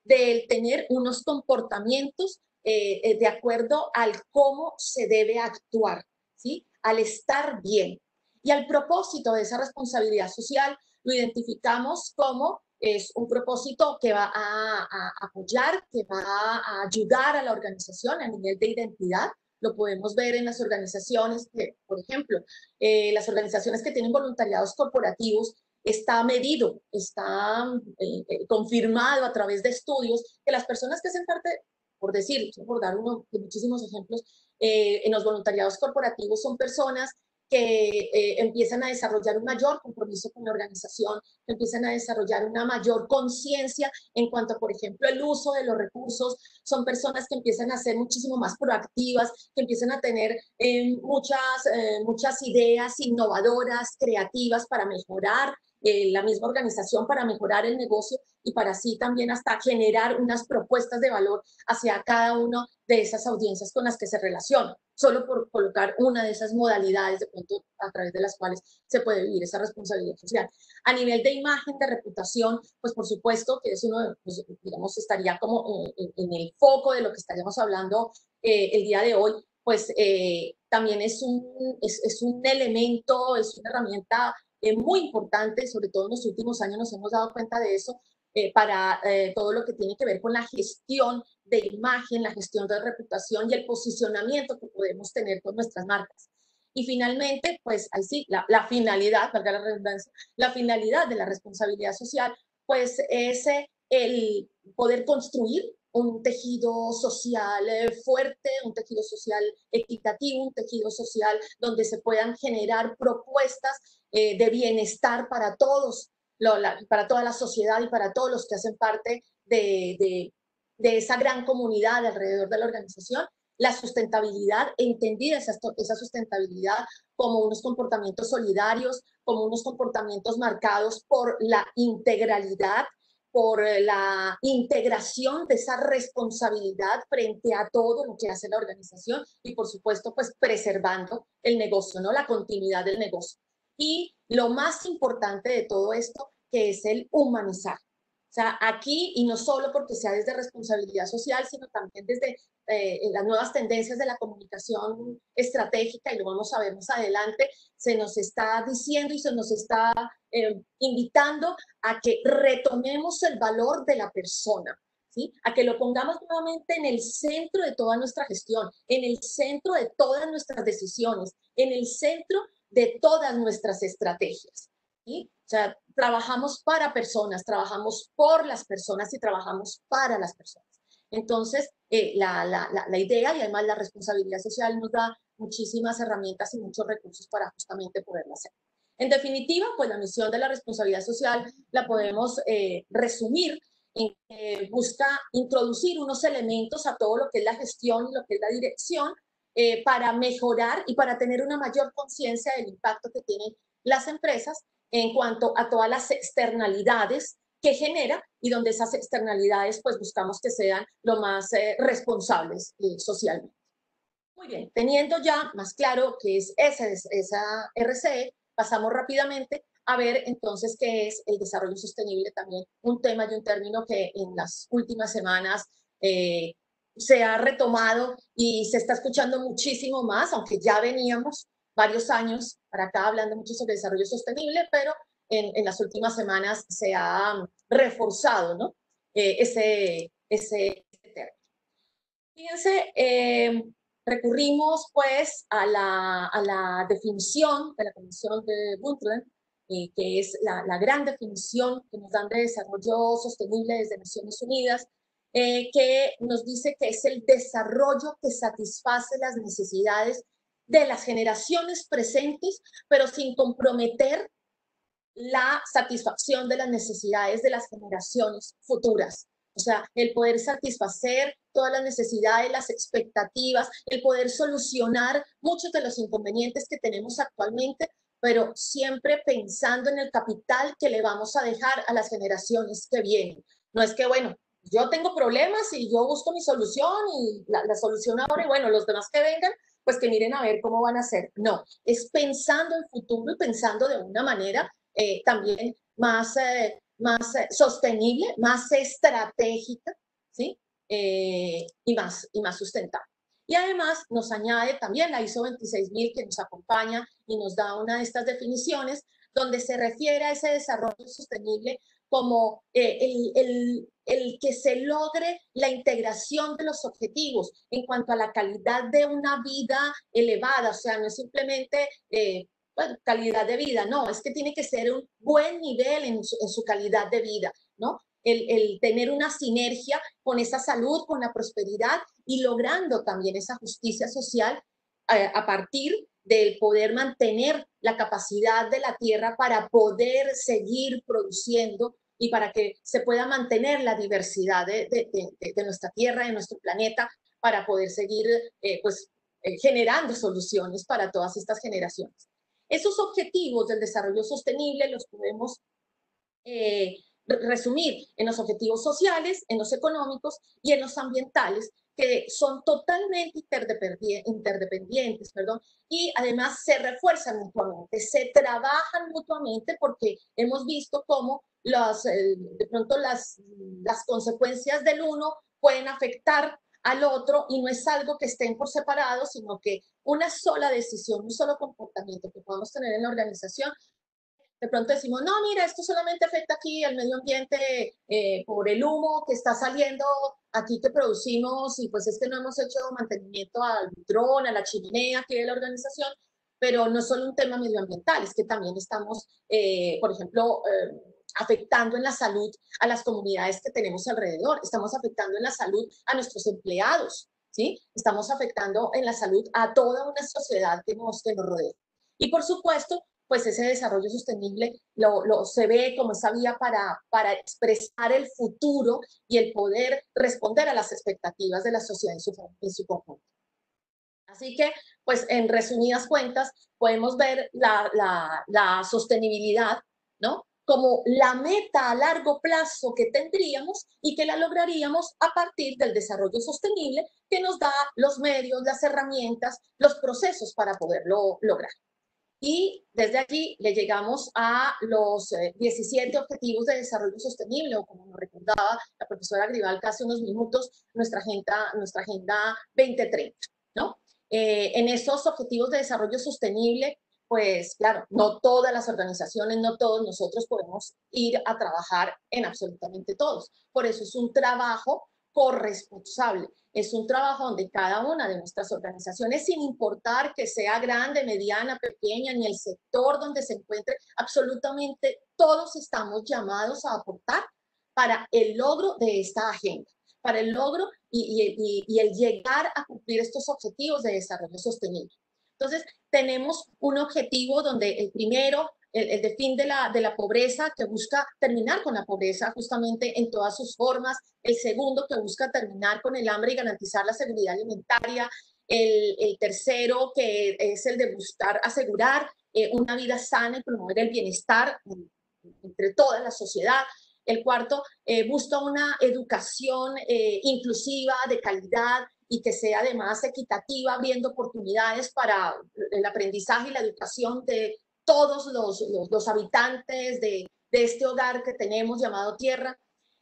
Speaker 2: del tener unos comportamientos de acuerdo al cómo se debe actuar, ¿sí? Al estar bien. Y al propósito de esa responsabilidad social lo identificamos como es un propósito que va a apoyar, que va a ayudar a la organización a nivel de identidad. Lo podemos ver en las organizaciones que, por ejemplo, las organizaciones que tienen voluntariados corporativos, está medido, está confirmado a través de estudios que las personas que hacen parte, por decir, por dar uno de muchísimos ejemplos, en los voluntariados corporativos son personas que empiezan a desarrollar un mayor compromiso con la organización, que empiezan a desarrollar una mayor conciencia en cuanto, por ejemplo, el uso de los recursos. Son personas que empiezan a ser muchísimo más proactivas, que empiezan a tener muchas ideas innovadoras, creativas para mejorar la misma organización, para mejorar el negocio y para así también hasta generar unas propuestas de valor hacia cada una de esas audiencias con las que se relacionan, solo por colocar una de esas modalidades de pronto a través de las cuales se puede vivir esa responsabilidad social. A nivel de imagen, de reputación, pues por supuesto que es uno, pues, digamos, estaría como en el foco de lo que estaríamos hablando el día de hoy, pues también es un elemento, es una herramienta muy importante, sobre todo en los últimos años nos hemos dado cuenta de eso, para todo lo que tiene que ver con la gestión de imagen, la gestión de reputación y el posicionamiento que podemos tener con nuestras marcas. Y finalmente, pues ahí sí, la finalidad, valga la redundancia, la finalidad de la responsabilidad social, pues es el poder construir un tejido social fuerte, un tejido social equitativo, un tejido social donde se puedan generar propuestas de bienestar para todos, para toda la sociedad y para todos los que hacen parte de esa gran comunidad alrededor de la organización. La sustentabilidad, entendida esa sustentabilidad como unos comportamientos solidarios, como unos comportamientos marcados por la integralidad, por la integración de esa responsabilidad frente a todo lo que hace la organización y, por supuesto, pues preservando el negocio, ¿no? La continuidad del negocio. Y lo más importante de todo esto, que es el humanizar. O sea, aquí, y no solo porque sea desde responsabilidad social, sino también desde las nuevas tendencias de la comunicación estratégica, y lo vamos a ver más adelante, se nos está diciendo y se nos está invitando a que retomemos el valor de la persona, ¿sí? A que lo pongamos nuevamente en el centro de toda nuestra gestión, en el centro de todas nuestras decisiones, en el centro de todas nuestras estrategias, ¿sí? O sea, trabajamos para personas, trabajamos por las personas y trabajamos para las personas. Entonces, la idea y además la responsabilidad social nos da muchísimas herramientas y muchos recursos para justamente poderlo hacer. En definitiva, pues la misión de la responsabilidad social la podemos resumir en que busca introducir unos elementos a todo lo que es la gestión y lo que es la dirección para mejorar y para tener una mayor conciencia del impacto que tienen las empresas en cuanto a todas las externalidades que genera y donde esas externalidades pues buscamos que sean lo más responsables socialmente. Muy bien, teniendo ya más claro qué es esa RCE, pasamos rápidamente a ver entonces qué es el desarrollo sostenible, también un tema y un término que en las últimas semanas se ha retomado y se está escuchando muchísimo más, aunque ya veníamos varios años para acá hablando mucho sobre desarrollo sostenible, pero en las últimas semanas se ha reforzado, ¿no? Ese término. Fíjense, recurrimos pues a la definición de la Comisión de Brundtland, que es la gran definición que nos dan de desarrollo sostenible desde Naciones Unidas, que nos dice que es el desarrollo que satisface las necesidades de las generaciones presentes, pero sin comprometer la satisfacción de las necesidades de las generaciones futuras. O sea, el poder satisfacer todas las necesidades, las expectativas, el poder solucionar muchos de los inconvenientes que tenemos actualmente, pero siempre pensando en el capital que le vamos a dejar a las generaciones que vienen. No es que, bueno, yo tengo problemas y yo busco mi solución y la solución ahora, y bueno, los demás que vengan, pues que miren a ver cómo van a hacer. No, es pensando en futuro y pensando de una manera también más sostenible, más estratégica, ¿sí? Y más sustentable. Y además nos añade también la ISO 26000 que nos acompaña y nos da una de estas definiciones donde se refiere a ese desarrollo sostenible como el que se logre la integración de los objetivos en cuanto a la calidad de una vida elevada, o sea, no es simplemente bueno, calidad de vida, no, es que tiene que ser un buen nivel en su calidad de vida, ¿no? El tener una sinergia con esa salud, con la prosperidad y logrando también esa justicia social a partir del poder mantener la capacidad de la tierra para poder seguir produciendo y para que se pueda mantener la diversidad de nuestra tierra, de nuestro planeta, para poder seguir generando soluciones para todas estas generaciones. Esos objetivos del desarrollo sostenible los podemos resumir en los objetivos sociales, en los económicos y en los ambientales, que son totalmente interdependientes, perdón, y además se refuerzan mutuamente, se trabajan mutuamente porque hemos visto cómo de pronto las consecuencias del uno pueden afectar al otro y no es algo que estén por separado, sino que una sola decisión, un solo comportamiento que podamos tener en la organización de pronto decimos, no, mira, esto solamente afecta aquí al medio ambiente por el humo que está saliendo aquí que producimos y pues es que no hemos hecho mantenimiento al dron, a la chimenea que es la organización, pero no es solo un tema medioambiental, es que también estamos, por ejemplo, afectando en la salud a las comunidades que tenemos alrededor, estamos afectando en la salud a nuestros empleados, ¿sí? Estamos afectando en la salud a toda una sociedad que nos rodea. Y por supuesto, pues ese desarrollo sostenible se ve como esa vía para expresar el futuro y el poder responder a las expectativas de la sociedad en su conjunto. Así que, pues en resumidas cuentas, podemos ver la sostenibilidad, ¿no? Como la meta a largo plazo que tendríamos y que la lograríamos a partir del desarrollo sostenible que nos da los medios, las herramientas, los procesos para poderlo lograr. Y desde aquí le llegamos a los 17 Objetivos de Desarrollo Sostenible, o como nos recordaba la profesora Gribalca hace unos minutos, nuestra agenda 2030, ¿no? En esos Objetivos de Desarrollo Sostenible, pues claro, no todas las organizaciones, no todos nosotros podemos ir a trabajar en absolutamente todos. Por eso es un trabajo corresponsable. Es un trabajo donde cada una de nuestras organizaciones, sin importar que sea grande, mediana, pequeña, ni el sector donde se encuentre, absolutamente todos estamos llamados a aportar para el logro de esta agenda, para el logro y el llegar a cumplir estos objetivos de desarrollo sostenible. Entonces, tenemos un objetivo donde el primero el de fin de la pobreza, que busca terminar con la pobreza justamente en todas sus formas, el segundo que busca terminar con el hambre y garantizar la seguridad alimentaria, el tercero que es el de buscar asegurar una vida sana y promover el bienestar entre toda la sociedad. El cuarto busca una educación inclusiva, de calidad, y que sea además equitativa, abriendo oportunidades para el aprendizaje y la educación de todos los habitantes de este hogar que tenemos llamado Tierra.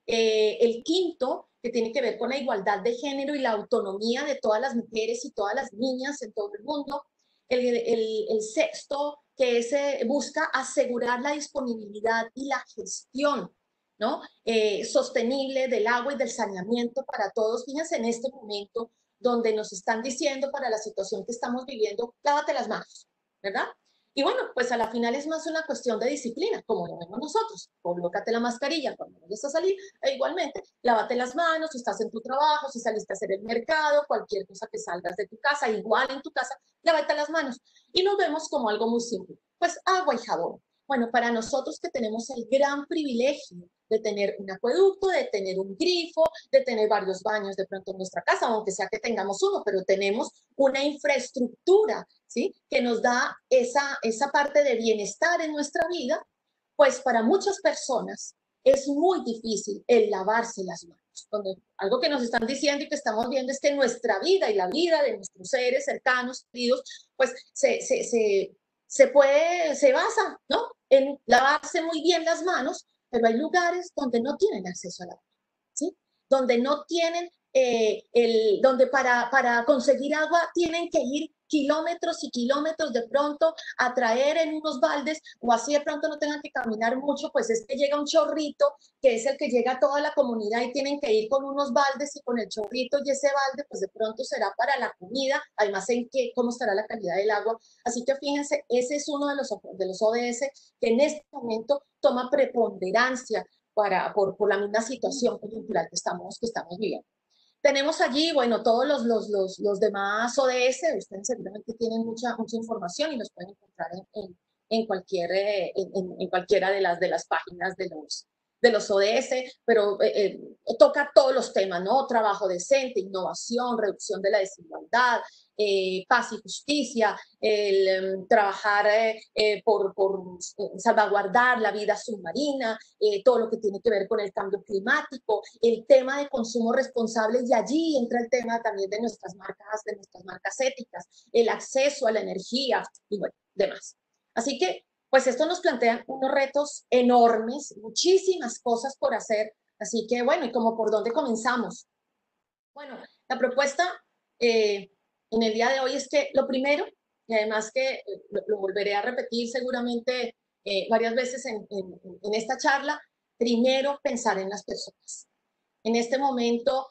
Speaker 2: El quinto, que tiene que ver con la igualdad de género y la autonomía de todas las mujeres y todas las niñas en todo el mundo. El sexto, que es, busca asegurar la disponibilidad y la gestión, ¿no? Sostenible del agua y del saneamiento para todos. Fíjense en este momento donde nos están diciendo para la situación que estamos viviendo, lávate las manos, ¿verdad? Y bueno, pues a la final es más una cuestión de disciplina, como lo vemos nosotros. Colócate la mascarilla cuando vayas a salir, e igualmente, lávate las manos, si estás en tu trabajo, si saliste a hacer el mercado, cualquier cosa que salgas de tu casa, igual en tu casa, lávate las manos. Y lo vemos como algo muy simple, pues agua y jabón. Bueno, para nosotros que tenemos el gran privilegio de tener un acueducto, de tener un grifo, de tener varios baños de pronto en nuestra casa, aunque sea que tengamos uno, pero tenemos una infraestructura, ¿sí? Que nos da esa parte de bienestar en nuestra vida, pues para muchas personas es muy difícil el lavarse las manos. Cuando algo que nos están diciendo y que estamos viendo es que nuestra vida y la vida de nuestros seres cercanos, queridos, pues se basa, ¿no? En lavarse muy bien las manos, pero hay lugares donde no tienen acceso al agua, ¿sí? donde no tienen, donde para conseguir agua tienen que ir kilómetros y kilómetros de pronto a traer en unos baldes, o así de pronto no tengan que caminar mucho, pues es que llega un chorrito que es el que llega a toda la comunidad y tienen que ir con unos baldes y con el chorrito, y ese balde pues de pronto será para la comida, además en qué, cómo estará la calidad del agua. Así que fíjense, ese es uno de los ODS que en este momento toma preponderancia por la misma situación coyuntural que estamos viviendo. Tenemos allí, bueno, todos los demás ODS, ustedes seguramente tienen mucha información y los pueden encontrar en cualquier, en cualquiera de las páginas de los ODS, pero toca todos los temas, ¿no? Trabajo decente, innovación, reducción de la desigualdad, paz y justicia, el trabajar por salvaguardar la vida submarina, todo lo que tiene que ver con el cambio climático, el tema de consumo responsable, y allí entra el tema también de nuestras marcas éticas, el acceso a la energía y bueno, demás. Así que, pues esto nos plantea unos retos enormes, muchísimas cosas por hacer. Así que, bueno, ¿y como por dónde comenzamos? Bueno, la propuesta en el día de hoy es que lo primero, y además que lo volveré a repetir seguramente varias veces en esta charla, primero pensar en las personas. En este momento,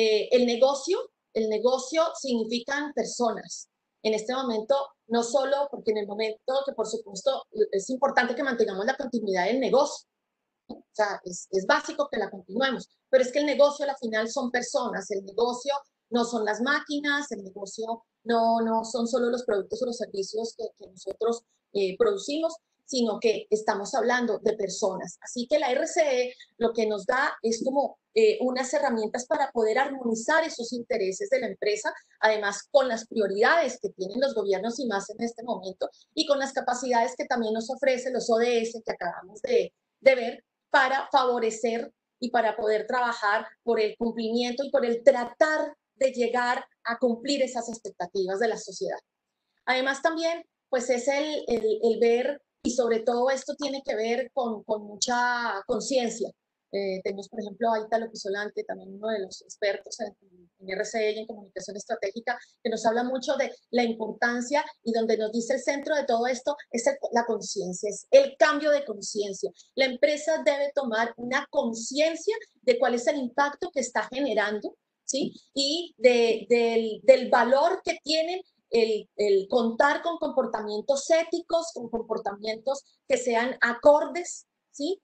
Speaker 2: el negocio significan personas. En este momento, no solo porque en el momento que por supuesto es importante que mantengamos la continuidad del negocio, o sea, es básico que la continuemos, pero es que el negocio al final son personas, el negocio no son las máquinas, el negocio no son solo los productos o los servicios que nosotros producimos, sino que estamos hablando de personas. Así que la RCE lo que nos da es como unas herramientas para poder armonizar esos intereses de la empresa, además con las prioridades que tienen los gobiernos y más en este momento, y con las capacidades que también nos ofrecen los ODS que acabamos de ver, para favorecer y para poder trabajar por el cumplimiento y por el tratar de llegar a cumplir esas expectativas de la sociedad. Además también, pues es el ver, y sobre todo esto tiene que ver con mucha conciencia. Tenemos, por ejemplo, a Italo Pisolante, también uno de los expertos en RCE y en comunicación estratégica, que nos habla mucho de la importancia y donde nos dice el centro de todo esto es la conciencia, es el cambio de conciencia. La empresa debe tomar una conciencia de cuál es el impacto que está generando, ¿sí? Y del valor que tienen el contar con comportamientos éticos, con comportamientos que sean acordes, ¿sí?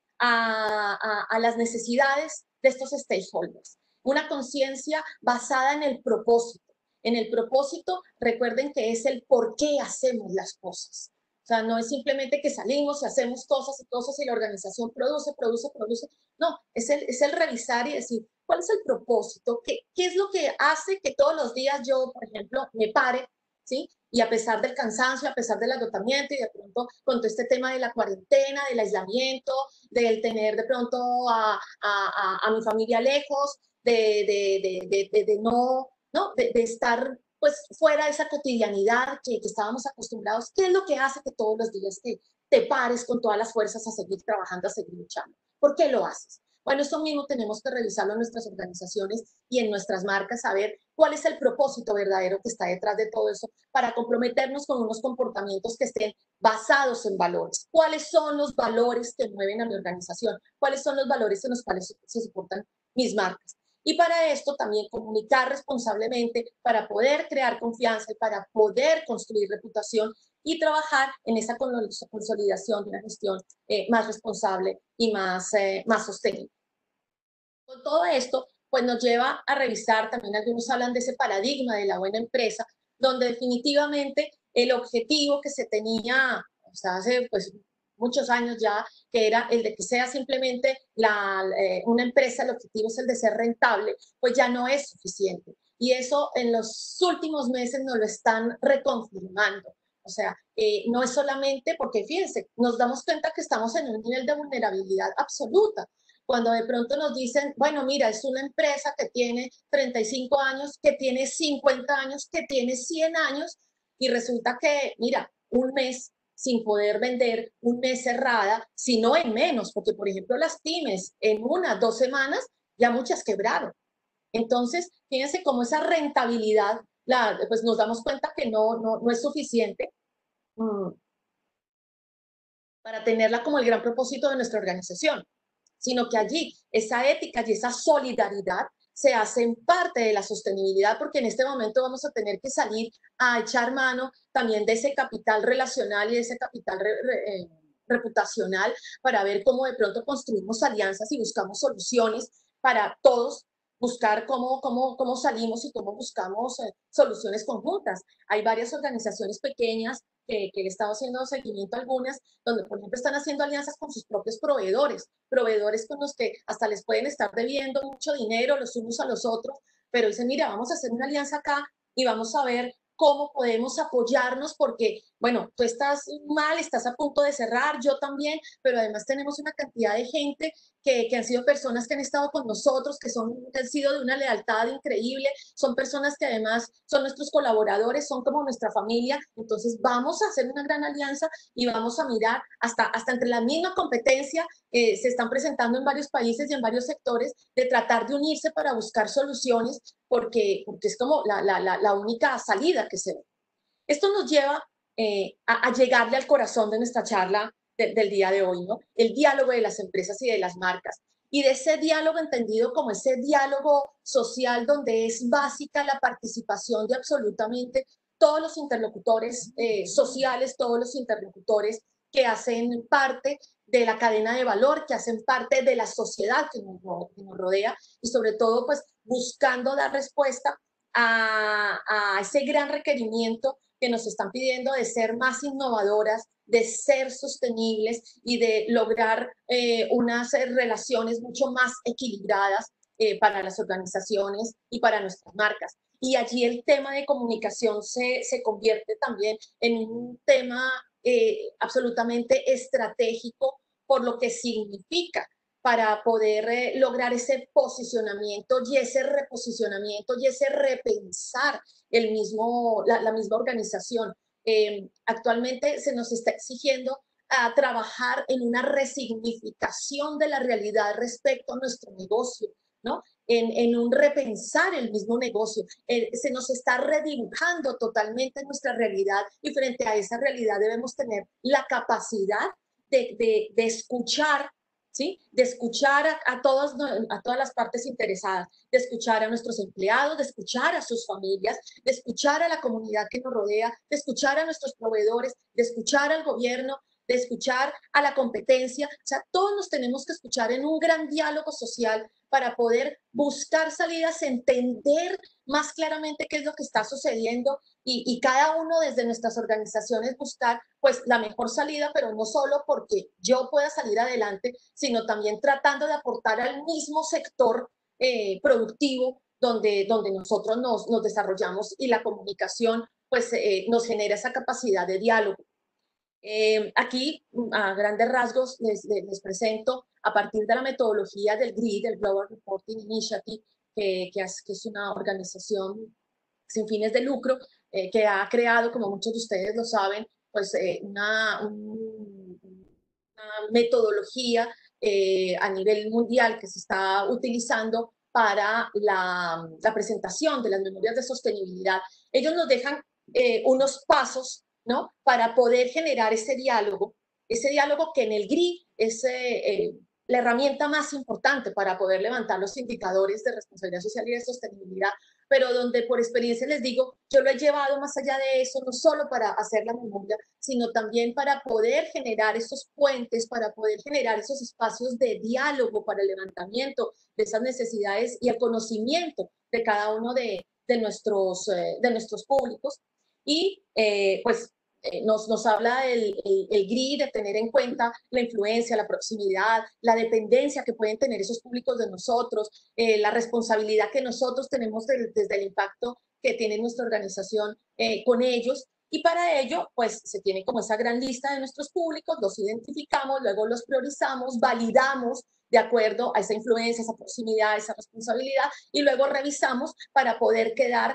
Speaker 2: A las necesidades de estos stakeholders. Una conciencia basada en el propósito. En el propósito, recuerden que es el por qué hacemos las cosas. O sea, no es simplemente que salimos y hacemos cosas y cosas y la organización produce. No, es el revisar y decir, ¿cuál es el propósito? ¿Qué es lo que hace que todos los días yo, por ejemplo, me pare, ¿sí? Y a pesar del cansancio, a pesar del agotamiento y de pronto con todo este tema de la cuarentena, del aislamiento, del tener de pronto a mi familia lejos, de no, de estar pues fuera de esa cotidianidad que estábamos acostumbrados, ¿qué es lo que hace que todos los días te pares con todas las fuerzas a seguir trabajando, a seguir luchando? ¿Por qué lo haces? Bueno, esto mismo tenemos que revisarlo en nuestras organizaciones y en nuestras marcas, saber cuál es el propósito verdadero que está detrás de todo eso para comprometernos con unos comportamientos que estén basados en valores. ¿Cuáles son los valores que mueven a mi organización? ¿Cuáles son los valores en los cuales se soportan mis marcas? Y para esto también comunicar responsablemente para poder crear confianza y para poder construir reputación y trabajar en esa consolidación de una gestión más responsable y más sostenible. Con todo esto, pues nos lleva a revisar, también algunos hablan de ese paradigma de la buena empresa, donde definitivamente el objetivo que se tenía, o sea, hace pues muchos años ya, que era el de que sea simplemente una empresa, el objetivo es el de ser rentable, pues ya no es suficiente. Y eso en los últimos meses nos lo están reconfirmando. O sea, no es solamente porque, fíjense, nos damos cuenta que estamos en un nivel de vulnerabilidad absoluta. Cuando de pronto nos dicen, bueno, mira, es una empresa que tiene 35 años, que tiene 50 años, que tiene 100 años, y resulta que, mira, un mes sin poder vender, un mes cerrada, sino en menos, porque por ejemplo las pymes en 1, 2 semanas ya muchas quebraron. Entonces, fíjense cómo esa rentabilidad, pues nos damos cuenta que no es suficiente para tenerla como el gran propósito de nuestra organización, sino que allí esa ética y esa solidaridad se hacen parte de la sostenibilidad, porque en este momento vamos a tener que salir a echar mano también de ese capital relacional y de ese capital reputacional para ver cómo de pronto construimos alianzas y buscamos soluciones para todos, buscar cómo salimos y cómo buscamos soluciones conjuntas. Hay varias organizaciones pequeñas que le estamos haciendo seguimiento a algunas, donde por ejemplo están haciendo alianzas con sus propios proveedores con los que hasta les pueden estar debiendo mucho dinero los unos a los otros, pero dicen, mira, vamos a hacer una alianza acá y vamos a ver cómo podemos apoyarnos porque, bueno, tú estás mal, estás a punto de cerrar, yo también, pero además tenemos una cantidad de gente que han sido personas que han estado con nosotros, que han sido de una lealtad increíble, son personas que además son nuestros colaboradores, son como nuestra familia, entonces vamos a hacer una gran alianza y vamos a mirar hasta entre la misma competencia, se están presentando en varios países y en varios sectores, de tratar de unirse para buscar soluciones, porque es como la única salida que se ve. Esto nos lleva a llegarle al corazón de nuestra charla del día de hoy, ¿no? El diálogo de las empresas y de las marcas. Y de ese diálogo entendido como ese diálogo social donde es básica la participación de absolutamente todos los interlocutores sociales, todos los interlocutores que hacen parte de la cadena de valor, que hacen parte de la sociedad que nos rodea y sobre todo pues buscando dar respuesta a ese gran requerimiento que nos están pidiendo de ser más innovadoras, de ser sostenibles y de lograr unas relaciones mucho más equilibradas para las organizaciones y para nuestras marcas. Y allí el tema de comunicación se convierte también en un tema absolutamente estratégico por lo que significa para poder lograr ese posicionamiento y ese reposicionamiento y ese repensar la misma organización. Actualmente se nos está exigiendo a trabajar en una resignificación de la realidad respecto a nuestro negocio, ¿no? En un repensar el mismo negocio. Se nos está redibujando totalmente nuestra realidad y frente a esa realidad debemos tener la capacidad de escuchar, ¿sí? De escuchar a todas las partes interesadas, de escuchar a nuestros empleados, de escuchar a sus familias, de escuchar a la comunidad que nos rodea, de escuchar a nuestros proveedores, de escuchar al gobierno, de escuchar a la competencia. O sea, todos nos tenemos que escuchar en un gran diálogo social para poder buscar salidas, entender más claramente qué es lo que está sucediendo y cada uno desde nuestras organizaciones buscar pues la mejor salida, pero no solo porque yo pueda salir adelante, sino también tratando de aportar al mismo sector productivo donde nosotros nos desarrollamos y la comunicación pues nos genera esa capacidad de diálogo. Aquí, a grandes rasgos, les presento a partir de la metodología del GRI, del Global Reporting Initiative, que es una organización sin fines de lucro, que ha creado, como muchos de ustedes lo saben, pues una metodología a nivel mundial que se está utilizando para la presentación de las memorias de sostenibilidad. Ellos nos dejan unos pasos, ¿no? Para poder generar ese diálogo que en el GRI es la herramienta más importante para poder levantar los indicadores de responsabilidad social y de sostenibilidad, pero donde por experiencia les digo, yo lo he llevado más allá de eso, no solo para hacer la memoria, sino también para poder generar esos puentes, para poder generar esos espacios de diálogo para el levantamiento de esas necesidades y el conocimiento de cada uno de nuestros públicos. Y pues nos habla el GRI de tener en cuenta la influencia, la proximidad, la dependencia que pueden tener esos públicos de nosotros, la responsabilidad que nosotros tenemos desde el impacto que tiene nuestra organización con ellos. Y para ello, pues se tiene como esa gran lista de nuestros públicos, los identificamos, luego los priorizamos, validamos de acuerdo a esa influencia, esa proximidad, esa responsabilidad, y luego revisamos para poder quedar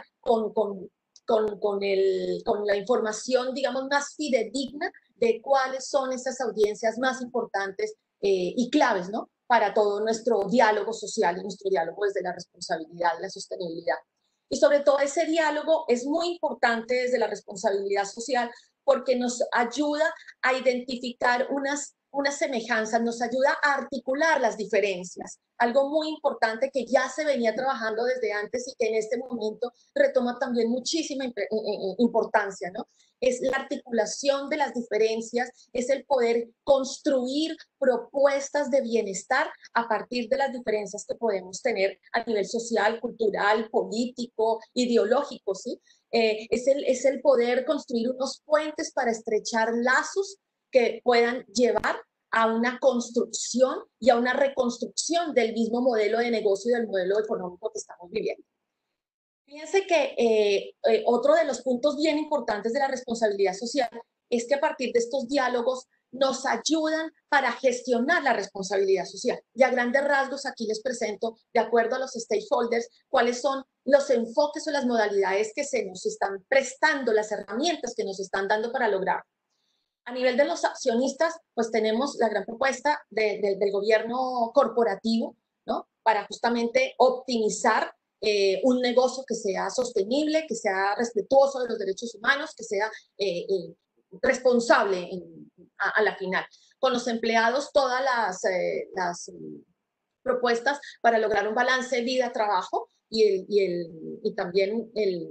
Speaker 2: con la información, digamos, más fidedigna de cuáles son esas audiencias más importantes y claves, ¿no? para todo nuestro diálogo social y nuestro diálogo desde la responsabilidad y la sostenibilidad. Y sobre todo ese diálogo es muy importante desde la responsabilidad social porque nos ayuda a identificar unas semejanzas, nos ayuda a articular las diferencias. Algo muy importante que ya se venía trabajando desde antes y que en este momento retoma también muchísima importancia, ¿no? Es la articulación de las diferencias, es el poder construir propuestas de bienestar a partir de las diferencias que podemos tener a nivel social, cultural, político, ideológico, ¿sí? Es el poder construir unos puentes para estrechar lazos que puedan llevar a una construcción y a una reconstrucción del mismo modelo de negocio y del modelo económico que estamos viviendo. Fíjense que otro de los puntos bien importantes de la responsabilidad social es que a partir de estos diálogos nos ayudan para gestionar la responsabilidad social. Y a grandes rasgos aquí les presento, de acuerdo a los stakeholders, cuáles son los enfoques o las modalidades que se nos están prestando, las herramientas que nos están dando para lograr. A nivel de los accionistas, pues tenemos la gran propuesta del gobierno corporativo, ¿no? Para justamente optimizar un negocio que sea sostenible, que sea respetuoso de los derechos humanos, que sea responsable a la final. Con los empleados, todas las propuestas para lograr un balance vida-trabajo y también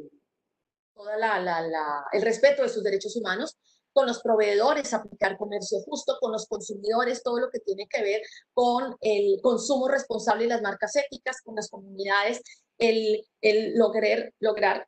Speaker 2: el respeto de sus derechos humanos, con los proveedores, aplicar comercio justo, con los consumidores, todo lo que tiene que ver con el consumo responsable y las marcas éticas, con las comunidades, el lograr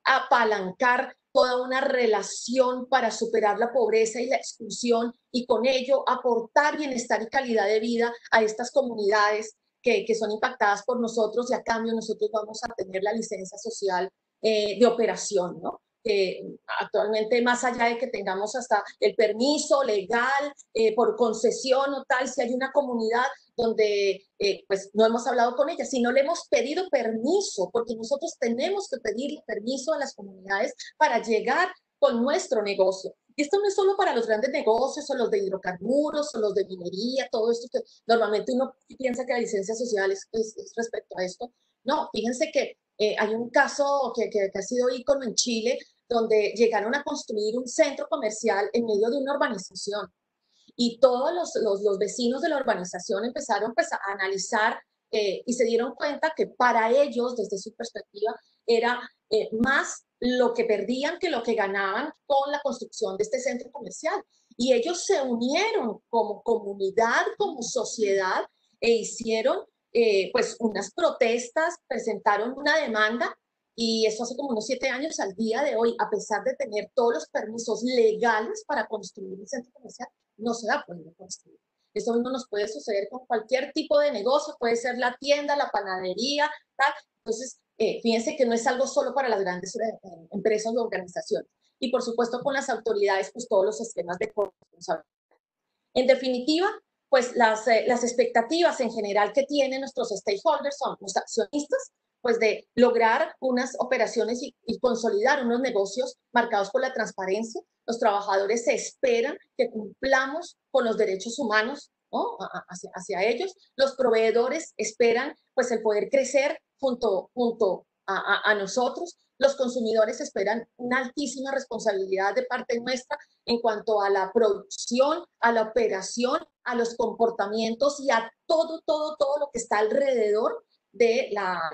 Speaker 2: apalancar toda una relación para superar la pobreza y la exclusión y con ello aportar bienestar y calidad de vida a estas comunidades que son impactadas por nosotros y a cambio nosotros vamos a tener la licencia social de operación, ¿no? Actualmente, más allá de que tengamos hasta el permiso legal por concesión o tal, si hay una comunidad donde pues no hemos hablado con ella, sino le hemos pedido permiso, porque nosotros tenemos que pedirle permiso a las comunidades para llegar con nuestro negocio. Y esto no es solo para los grandes negocios o los de hidrocarburos o los de minería, todo esto que normalmente uno piensa que la licencia social es respecto a esto. No, fíjense que hay un caso que ha sido ícono en Chile, donde llegaron a construir un centro comercial en medio de una urbanización. Y todos los vecinos de la urbanización empezaron pues, a analizar y se dieron cuenta que para ellos, desde su perspectiva, era más lo que perdían que lo que ganaban con la construcción de este centro comercial. Y ellos se unieron como comunidad, como sociedad, e hicieron pues unas protestas, presentaron una demanda y eso hace como unos 7 años. Al día de hoy, a pesar de tener todos los permisos legales para construir un centro comercial, no se va a poder construir. Eso mismo nos puede suceder con cualquier tipo de negocio, puede ser la tienda, la panadería, tal. Entonces, fíjense que no es algo solo para las grandes empresas o organizaciones. Y por supuesto con las autoridades, pues todos los esquemas de corresponsabilidad. En definitiva, pues las expectativas en general que tienen nuestros stakeholders son los accionistas, pues de lograr unas operaciones y consolidar unos negocios marcados por la transparencia. Los trabajadores se esperan que cumplamos con los derechos humanos, ¿no? hacia ellos. Los proveedores esperan pues el poder crecer junto a nosotros. Los consumidores esperan una altísima responsabilidad de parte nuestra en cuanto a la producción, a la operación, a los comportamientos y a todo lo que está alrededor de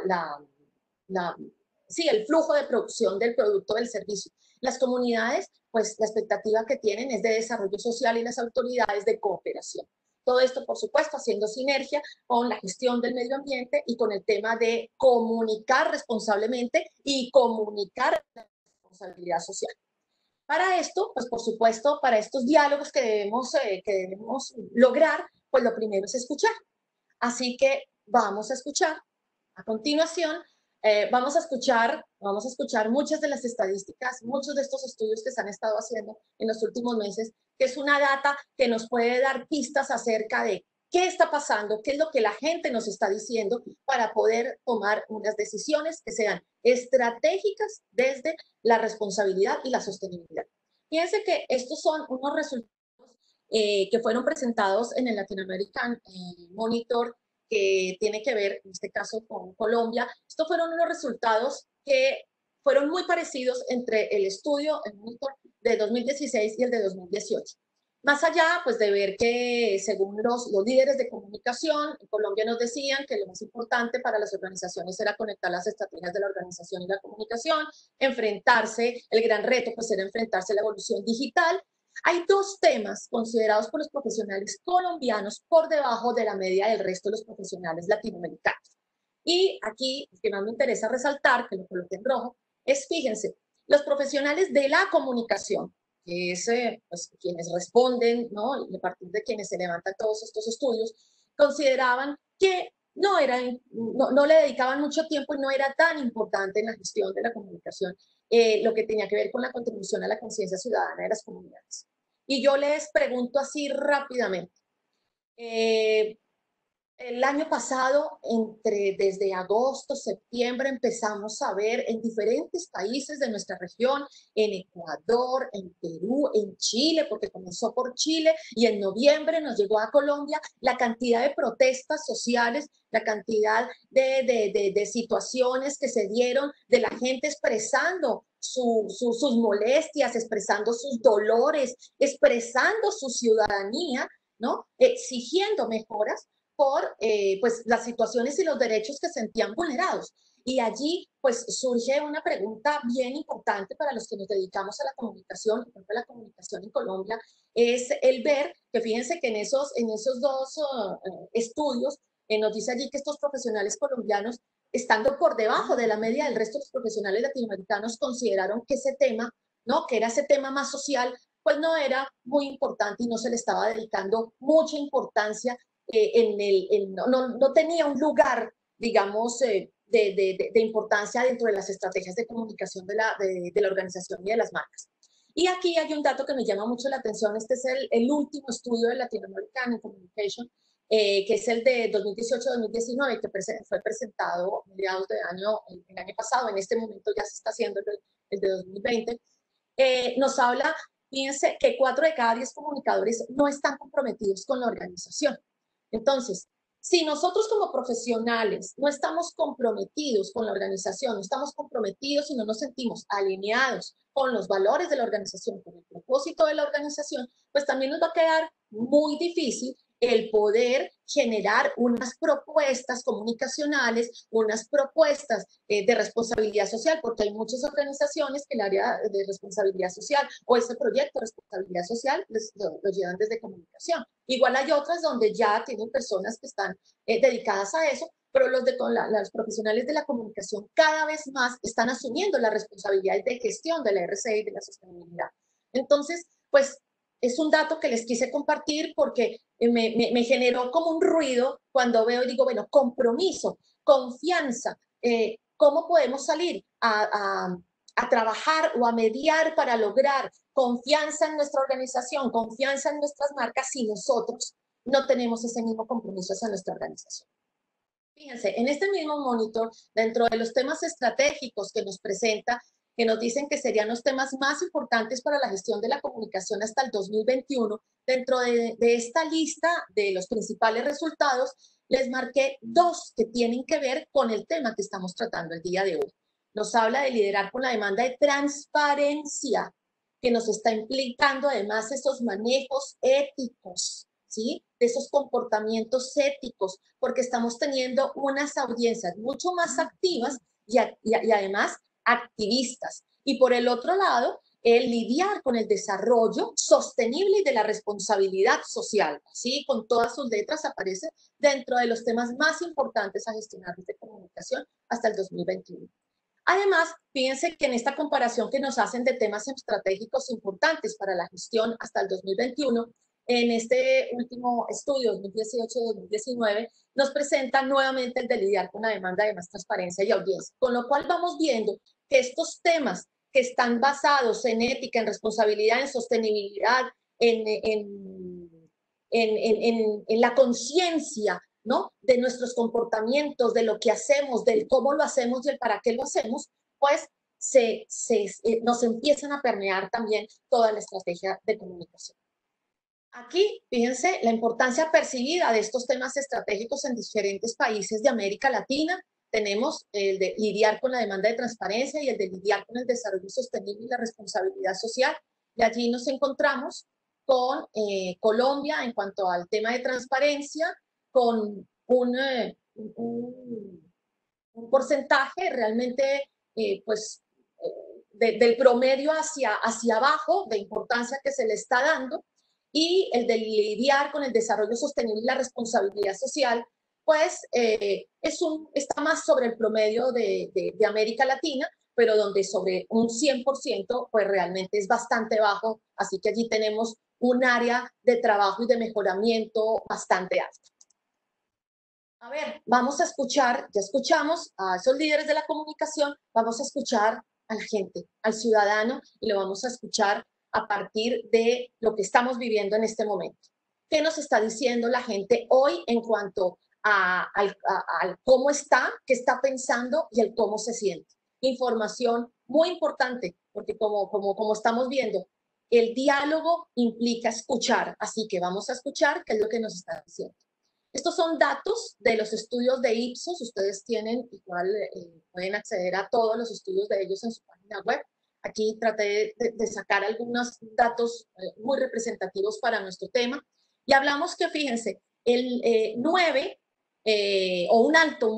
Speaker 2: sí, el flujo de producción del producto, del servicio. Las comunidades, pues la expectativa que tienen es de desarrollo social y las autoridades de cooperación. Todo esto, por supuesto, haciendo sinergia con la gestión del medio ambiente y con el tema de comunicar responsablemente y comunicar la responsabilidad social. Para esto, pues por supuesto, para estos diálogos que debemos lograr, pues lo primero es escuchar. Así que vamos a escuchar. A continuación, vamos a escuchar muchas de las estadísticas, muchos de estos estudios que se han estado haciendo en los últimos meses, que es una data que nos puede dar pistas acerca de qué está pasando, qué es lo que la gente nos está diciendo para poder tomar unas decisiones que sean estratégicas desde la responsabilidad y la sostenibilidad. Fíjense que estos son unos resultados que fueron presentados en el Latin American Monitor, que tiene que ver, en este caso, con Colombia. Estos fueron unos resultados que fueron muy parecidos entre el estudio, el Monitor de 2016 y el de 2018. Más allá, pues, de ver que, según los líderes de comunicación, en Colombia nos decían que lo más importante para las organizaciones era conectar las estrategias de la organización y la comunicación, enfrentarse, el gran reto, pues, era enfrentarse a la evolución digital. Hay dos temas considerados por los profesionales colombianos por debajo de la media del resto de los profesionales latinoamericanos. Y aquí, lo que más me interesa resaltar, que lo coloqué en rojo, es, fíjense, los profesionales de la comunicación, que es pues, quienes responden, ¿no? Y a partir de quienes se levantan todos estos estudios, consideraban que no le dedicaban mucho tiempo y no era tan importante en la gestión de la comunicación lo que tenía que ver con la contribución a la conciencia ciudadana de las comunidades. Y yo les pregunto así rápidamente, el año pasado, desde agosto, septiembre, empezamos a ver en diferentes países de nuestra región, en Ecuador, en Perú, en Chile, porque comenzó por Chile, y en noviembre nos llegó a Colombia, la cantidad de protestas sociales, la cantidad de situaciones que se dieron, de la gente expresando sus molestias, expresando sus dolores, expresando su ciudadanía, ¿no? Exigiendo mejoras por pues, las situaciones y los derechos que sentían vulnerados. Y allí pues surge una pregunta bien importante para los que nos dedicamos a la comunicación, por ejemplo, la comunicación en Colombia, es el ver que fíjense que en esos dos estudios nos dice allí que estos profesionales colombianos, estando por debajo de la media del resto de los profesionales latinoamericanos, consideraron que ese tema, ¿no? Que era ese tema más social, pues no era muy importante y no se le estaba dedicando mucha importancia no tenía un lugar, digamos, de importancia dentro de las estrategias de comunicación de la organización y de las marcas. Y aquí hay un dato que me llama mucho la atención. Este es el último estudio de Latinoamerican Communication, que es el de 2018-2019, que fue presentado a mediados de el año pasado. En este momento ya se está haciendo el de 2020. Nos habla, fíjense, que 4 de cada 10 comunicadores no están comprometidos con la organización. Entonces, si nosotros como profesionales no estamos comprometidos con la organización, no estamos comprometidos y no nos sentimos alineados con los valores de la organización, con el propósito de la organización, pues también nos va a quedar muy difícil el poder generar unas propuestas comunicacionales, unas propuestas de responsabilidad social, porque hay muchas organizaciones que el área de responsabilidad social o ese proyecto de responsabilidad social lo llevan desde comunicación. Igual hay otras donde ya tienen personas que están dedicadas a eso, pero los profesionales de la comunicación cada vez más están asumiendo la responsabilidad de gestión de la RCI y de la sostenibilidad. Entonces, pues es un dato que les quise compartir porque me generó como un ruido cuando veo y digo, bueno, compromiso, confianza, ¿cómo podemos salir a trabajar o a mediar para lograr confianza en nuestra organización, confianza en nuestras marcas si nosotros no tenemos ese mismo compromiso hacia nuestra organización? Fíjense, en este mismo monitor, dentro de los temas estratégicos que nos presenta, que nos dicen que serían los temas más importantes para la gestión de la comunicación hasta el 2021, dentro de esta lista de los principales resultados, les marqué 2 que tienen que ver con el tema que estamos tratando el día de hoy. Nos habla de liderar con la demanda de transparencia, que nos está implicando además esos manejos éticos, ¿sí? De esos comportamientos éticos, porque estamos teniendo unas audiencias mucho más activas y además activistas. Y por el otro lado, el lidiar con el desarrollo sostenible y de la responsabilidad social, ¿sí? Con todas sus letras aparece dentro de los temas más importantes a gestionar desde comunicación hasta el 2021. Además, fíjense que en esta comparación que nos hacen de temas estratégicos importantes para la gestión hasta el 2021, en este último estudio, 2018-2019, nos presenta nuevamente el de lidiar con la demanda de más transparencia y audiencia, con lo cual vamos viendo que estos temas que están basados en ética, en responsabilidad, en sostenibilidad, en la conciencia, ¿no? De nuestros comportamientos, de lo que hacemos, del cómo lo hacemos y el para qué lo hacemos, pues nos empiezan a permear también toda la estrategia de comunicación. Aquí, fíjense, la importancia percibida de estos temas estratégicos en diferentes países de América Latina. Tenemos el de lidiar con la demanda de transparencia y el de lidiar con el desarrollo sostenible y la responsabilidad social. Y allí nos encontramos con Colombia en cuanto al tema de transparencia, con un porcentaje realmente pues, del promedio hacia abajo de importancia que se le está dando, y el de lidiar con el desarrollo sostenible y la responsabilidad social, pues está más sobre el promedio de América Latina, pero donde sobre un 100%, pues realmente es bastante bajo, así que allí tenemos un área de trabajo y de mejoramiento bastante alto. A ver, vamos a escuchar, ya escuchamos a esos líderes de la comunicación, vamos a escuchar a la gente, al ciudadano, y lo vamos a escuchar a partir de lo que estamos viviendo en este momento. ¿Qué nos está diciendo la gente hoy en cuanto al cómo está, qué está pensando y el cómo se siente? Información muy importante, porque como estamos viendo, el diálogo implica escuchar, así que vamos a escuchar qué es lo que nos está diciendo. Estos son datos de los estudios de Ipsos. Ustedes tienen, igual pueden acceder a todos los estudios de ellos en su página web. Aquí traté de sacar algunos datos muy representativos para nuestro tema. Y hablamos que, fíjense, el 9 o un alto,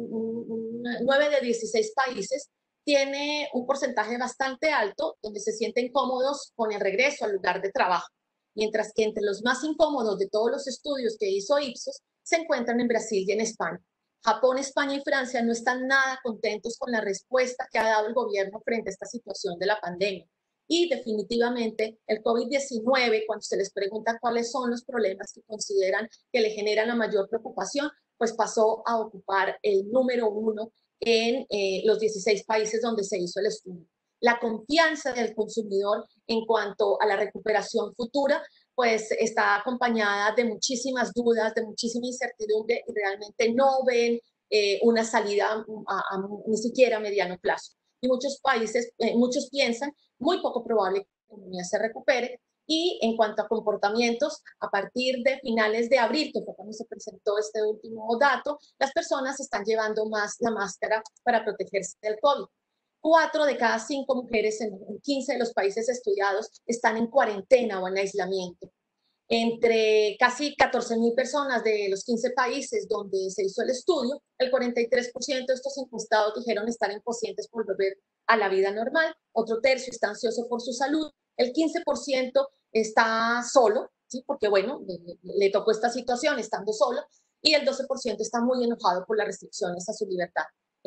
Speaker 2: un 9 de 16 países tiene un porcentaje bastante alto donde se sienten cómodos con el regreso al lugar de trabajo, mientras que entre los más incómodos de todos los estudios que hizo Ipsos se encuentran en Brasil y en España. Japón, España y Francia no están nada contentos con la respuesta que ha dado el gobierno frente a esta situación de la pandemia. Y definitivamente el COVID-19, cuando se les pregunta cuáles son los problemas que consideran que le generan la mayor preocupación, pues pasó a ocupar el número 1 en los 16 países donde se hizo el estudio. La confianza del consumidor en cuanto a la recuperación futura, pues está acompañada de muchísimas dudas, de muchísima incertidumbre, y realmente no ven una salida ni siquiera a mediano plazo. Y muchos países, muchos piensan muy poco probable que la economía se recupere. Y en cuanto a comportamientos, a partir de finales de abril, que fue cuando se presentó este último dato, las personas están llevando más la máscara para protegerse del COVID. 4 de cada 5 mujeres en 15 de los países estudiados están en cuarentena o en aislamiento. Entre casi 14.000 personas de los 15 países donde se hizo el estudio, el 43% de estos encuestados dijeron estar inconscientes por volver a la vida normal, otro tercio está ansioso por su salud, el 15% está solo, ¿sí? Porque bueno, le tocó esta situación estando solo, y el 12% está muy enojado por las restricciones a su libertad. El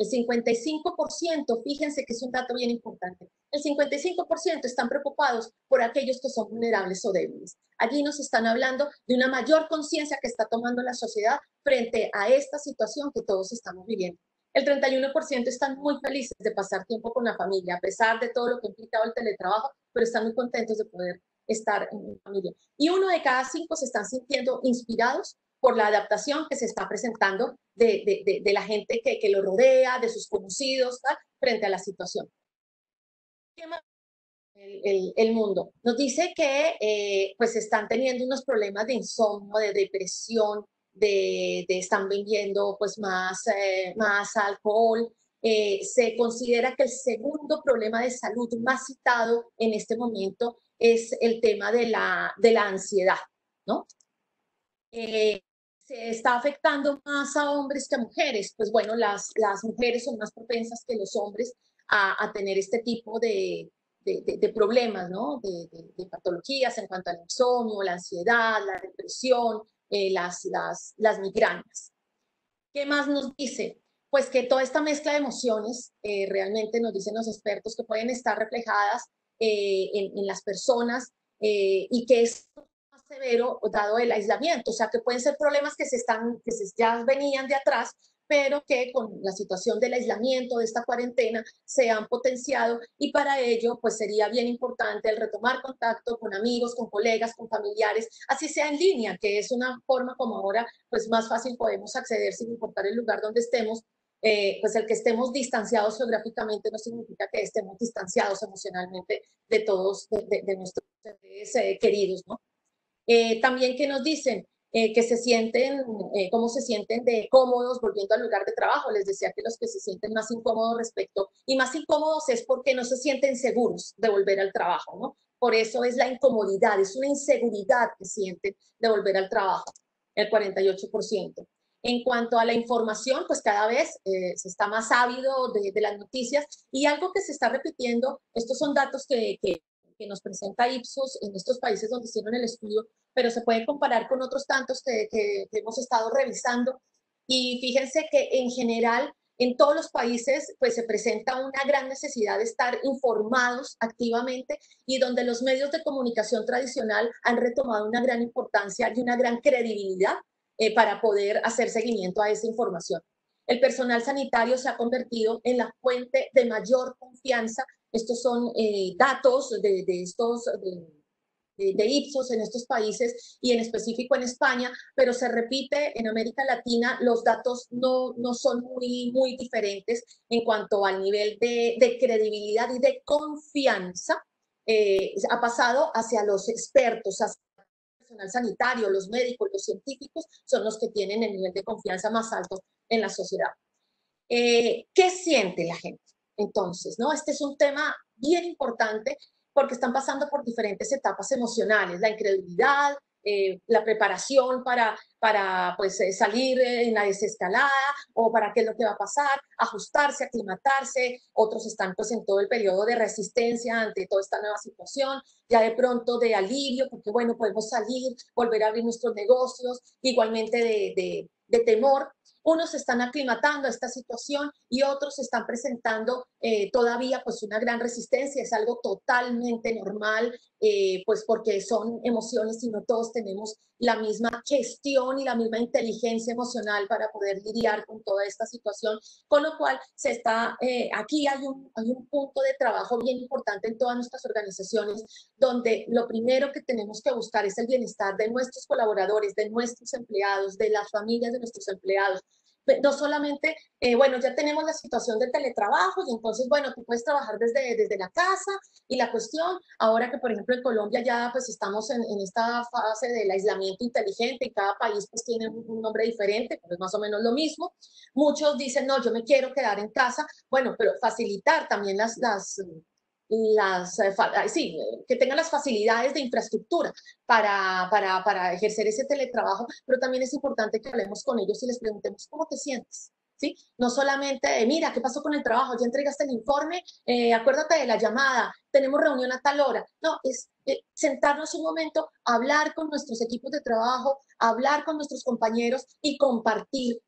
Speaker 2: 55%, fíjense que es un dato bien importante, el 55% están preocupados por aquellos que son vulnerables o débiles. Allí nos están hablando de una mayor conciencia que está tomando la sociedad frente a esta situación que todos estamos viviendo. El 31% están muy felices de pasar tiempo con la familia, a pesar de todo lo que ha implicado el teletrabajo, pero están muy contentos de poder estar en familia. Y 1 de cada 5 se están sintiendo inspirados por la adaptación que se está presentando de la gente que lo rodea, de sus conocidos, ¿tal? Frente a la situación. ¿Qué más? El mundo. Nos dice que pues están teniendo unos problemas de insomnio, de depresión, están vendiendo pues más alcohol. Se considera que el segundo problema de salud más citado en este momento es el tema de la ansiedad, ¿no? Se está afectando más a hombres que a mujeres. Pues bueno, las mujeres son más propensas que los hombres a tener este tipo de problemas, ¿no? De patologías en cuanto al insomnio, la ansiedad, la depresión, las migrañas. ¿Qué más nos dice? Pues que toda esta mezcla de emociones, realmente nos dicen los expertos, que pueden estar reflejadas en las personas, y que es más severo dado el aislamiento, o sea, que pueden ser problemas que ya venían de atrás, pero que con la situación del aislamiento, de esta cuarentena, se han potenciado, y para ello pues sería bien importante el retomar contacto con amigos, con colegas, con familiares, así sea en línea, que es una forma como ahora pues más fácil podemos acceder sin importar el lugar donde estemos. Pues el que estemos distanciados geográficamente no significa que estemos distanciados emocionalmente de todos, de nuestros seres queridos, ¿no? También que nos dicen que se sienten, cómo se sienten de cómodos volviendo al lugar de trabajo. Les decía que los que se sienten más incómodos respecto, y más incómodos es porque no se sienten seguros de volver al trabajo, ¿no? Por eso es la incomodidad, es una inseguridad que sienten de volver al trabajo, el 48%. En cuanto a la información, pues cada vez se está más ávido de las noticias, y algo que se está repitiendo, estos son datos que nos presenta Ipsos en estos países donde hicieron el estudio, pero se puede comparar con otros tantos que hemos estado revisando. Y fíjense que en general en todos los países pues se presenta una gran necesidad de estar informados activamente, y donde los medios de comunicación tradicional han retomado una gran importancia y una gran credibilidad para poder hacer seguimiento a esa información. El personal sanitario se ha convertido en la fuente de mayor confianza. Estos son datos de Ipsos en estos países y en específico en España, pero se repite en América Latina. Los datos no son muy diferentes en cuanto al nivel de credibilidad y de confianza. Ha pasado hacia los expertos, hacia el personal sanitario, los médicos, los científicos, son los que tienen el nivel de confianza más alto en la sociedad. ¿Qué siente la gente? Entonces, ¿no? Este es un tema bien importante porque están pasando por diferentes etapas emocionales, la incredulidad, la preparación para pues, salir en la desescalada, o para qué es lo que va a pasar, ajustarse, aclimatarse. Otros están pues en todo el periodo de resistencia ante toda esta nueva situación, ya de pronto de alivio, porque bueno, podemos salir, volver a abrir nuestros negocios, igualmente de temor. Unos se están aclimatando a esta situación y otros están presentando todavía pues una gran resistencia. Es algo totalmente normal, pues porque son emociones y no todos tenemos la misma gestión y la misma inteligencia emocional para poder lidiar con toda esta situación, con lo cual aquí hay un punto de trabajo bien importante en todas nuestras organizaciones, donde lo primero que tenemos que buscar es el bienestar de nuestros colaboradores, de nuestros empleados, de las familias de nuestros empleados. No solamente, bueno, ya tenemos la situación del teletrabajo y entonces, bueno, tú puedes trabajar desde la casa, y la cuestión, ahora que por ejemplo en Colombia ya pues estamos en esta fase del aislamiento inteligente, y cada país pues tiene un nombre diferente, pero es más o menos lo mismo. Muchos dicen, no, yo me quiero quedar en casa. Bueno, pero facilitar también sí, que tengan las facilidades de infraestructura para ejercer ese teletrabajo, pero también es importante que hablemos con ellos y les preguntemos cómo te sientes. ¿Sí? No solamente, mira, ¿qué pasó con el trabajo? ¿Ya entregaste el informe? Acuérdate de la llamada, tenemos reunión a tal hora. No, es sentarnos un momento, hablar con nuestros equipos de trabajo, hablar con nuestros compañeros y compartir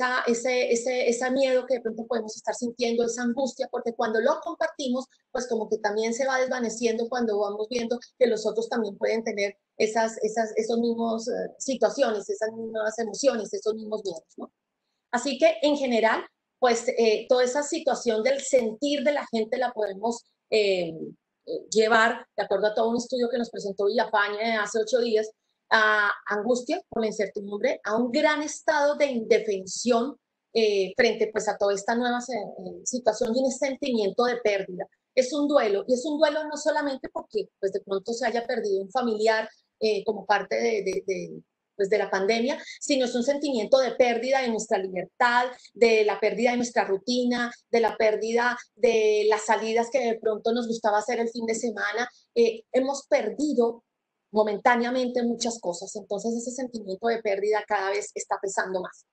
Speaker 2: ese miedo que de pronto podemos estar sintiendo, esa angustia, porque cuando lo compartimos, pues como que también se va desvaneciendo cuando vamos viendo que los otros también pueden tener esas mismos situaciones, esas mismas emociones, esos mismos miedos, ¿no? Así que en general, pues toda esa situación del sentir de la gente la podemos llevar, de acuerdo a todo un estudio que nos presentó Villafañe hace 8 días, a angustia por la incertidumbre, a un gran estado de indefensión frente pues a toda esta nueva situación, y un sentimiento de pérdida. Es un duelo, y es un duelo no solamente porque pues de pronto se haya perdido un familiar como parte pues de la pandemia, sino es un sentimiento de pérdida de nuestra libertad, de la pérdida de nuestra rutina, de la pérdida de las salidas que de pronto nos gustaba hacer el fin de semana. Hemos perdido momentáneamente muchas cosas, entonces ese sentimiento de pérdida cada vez está pesando más.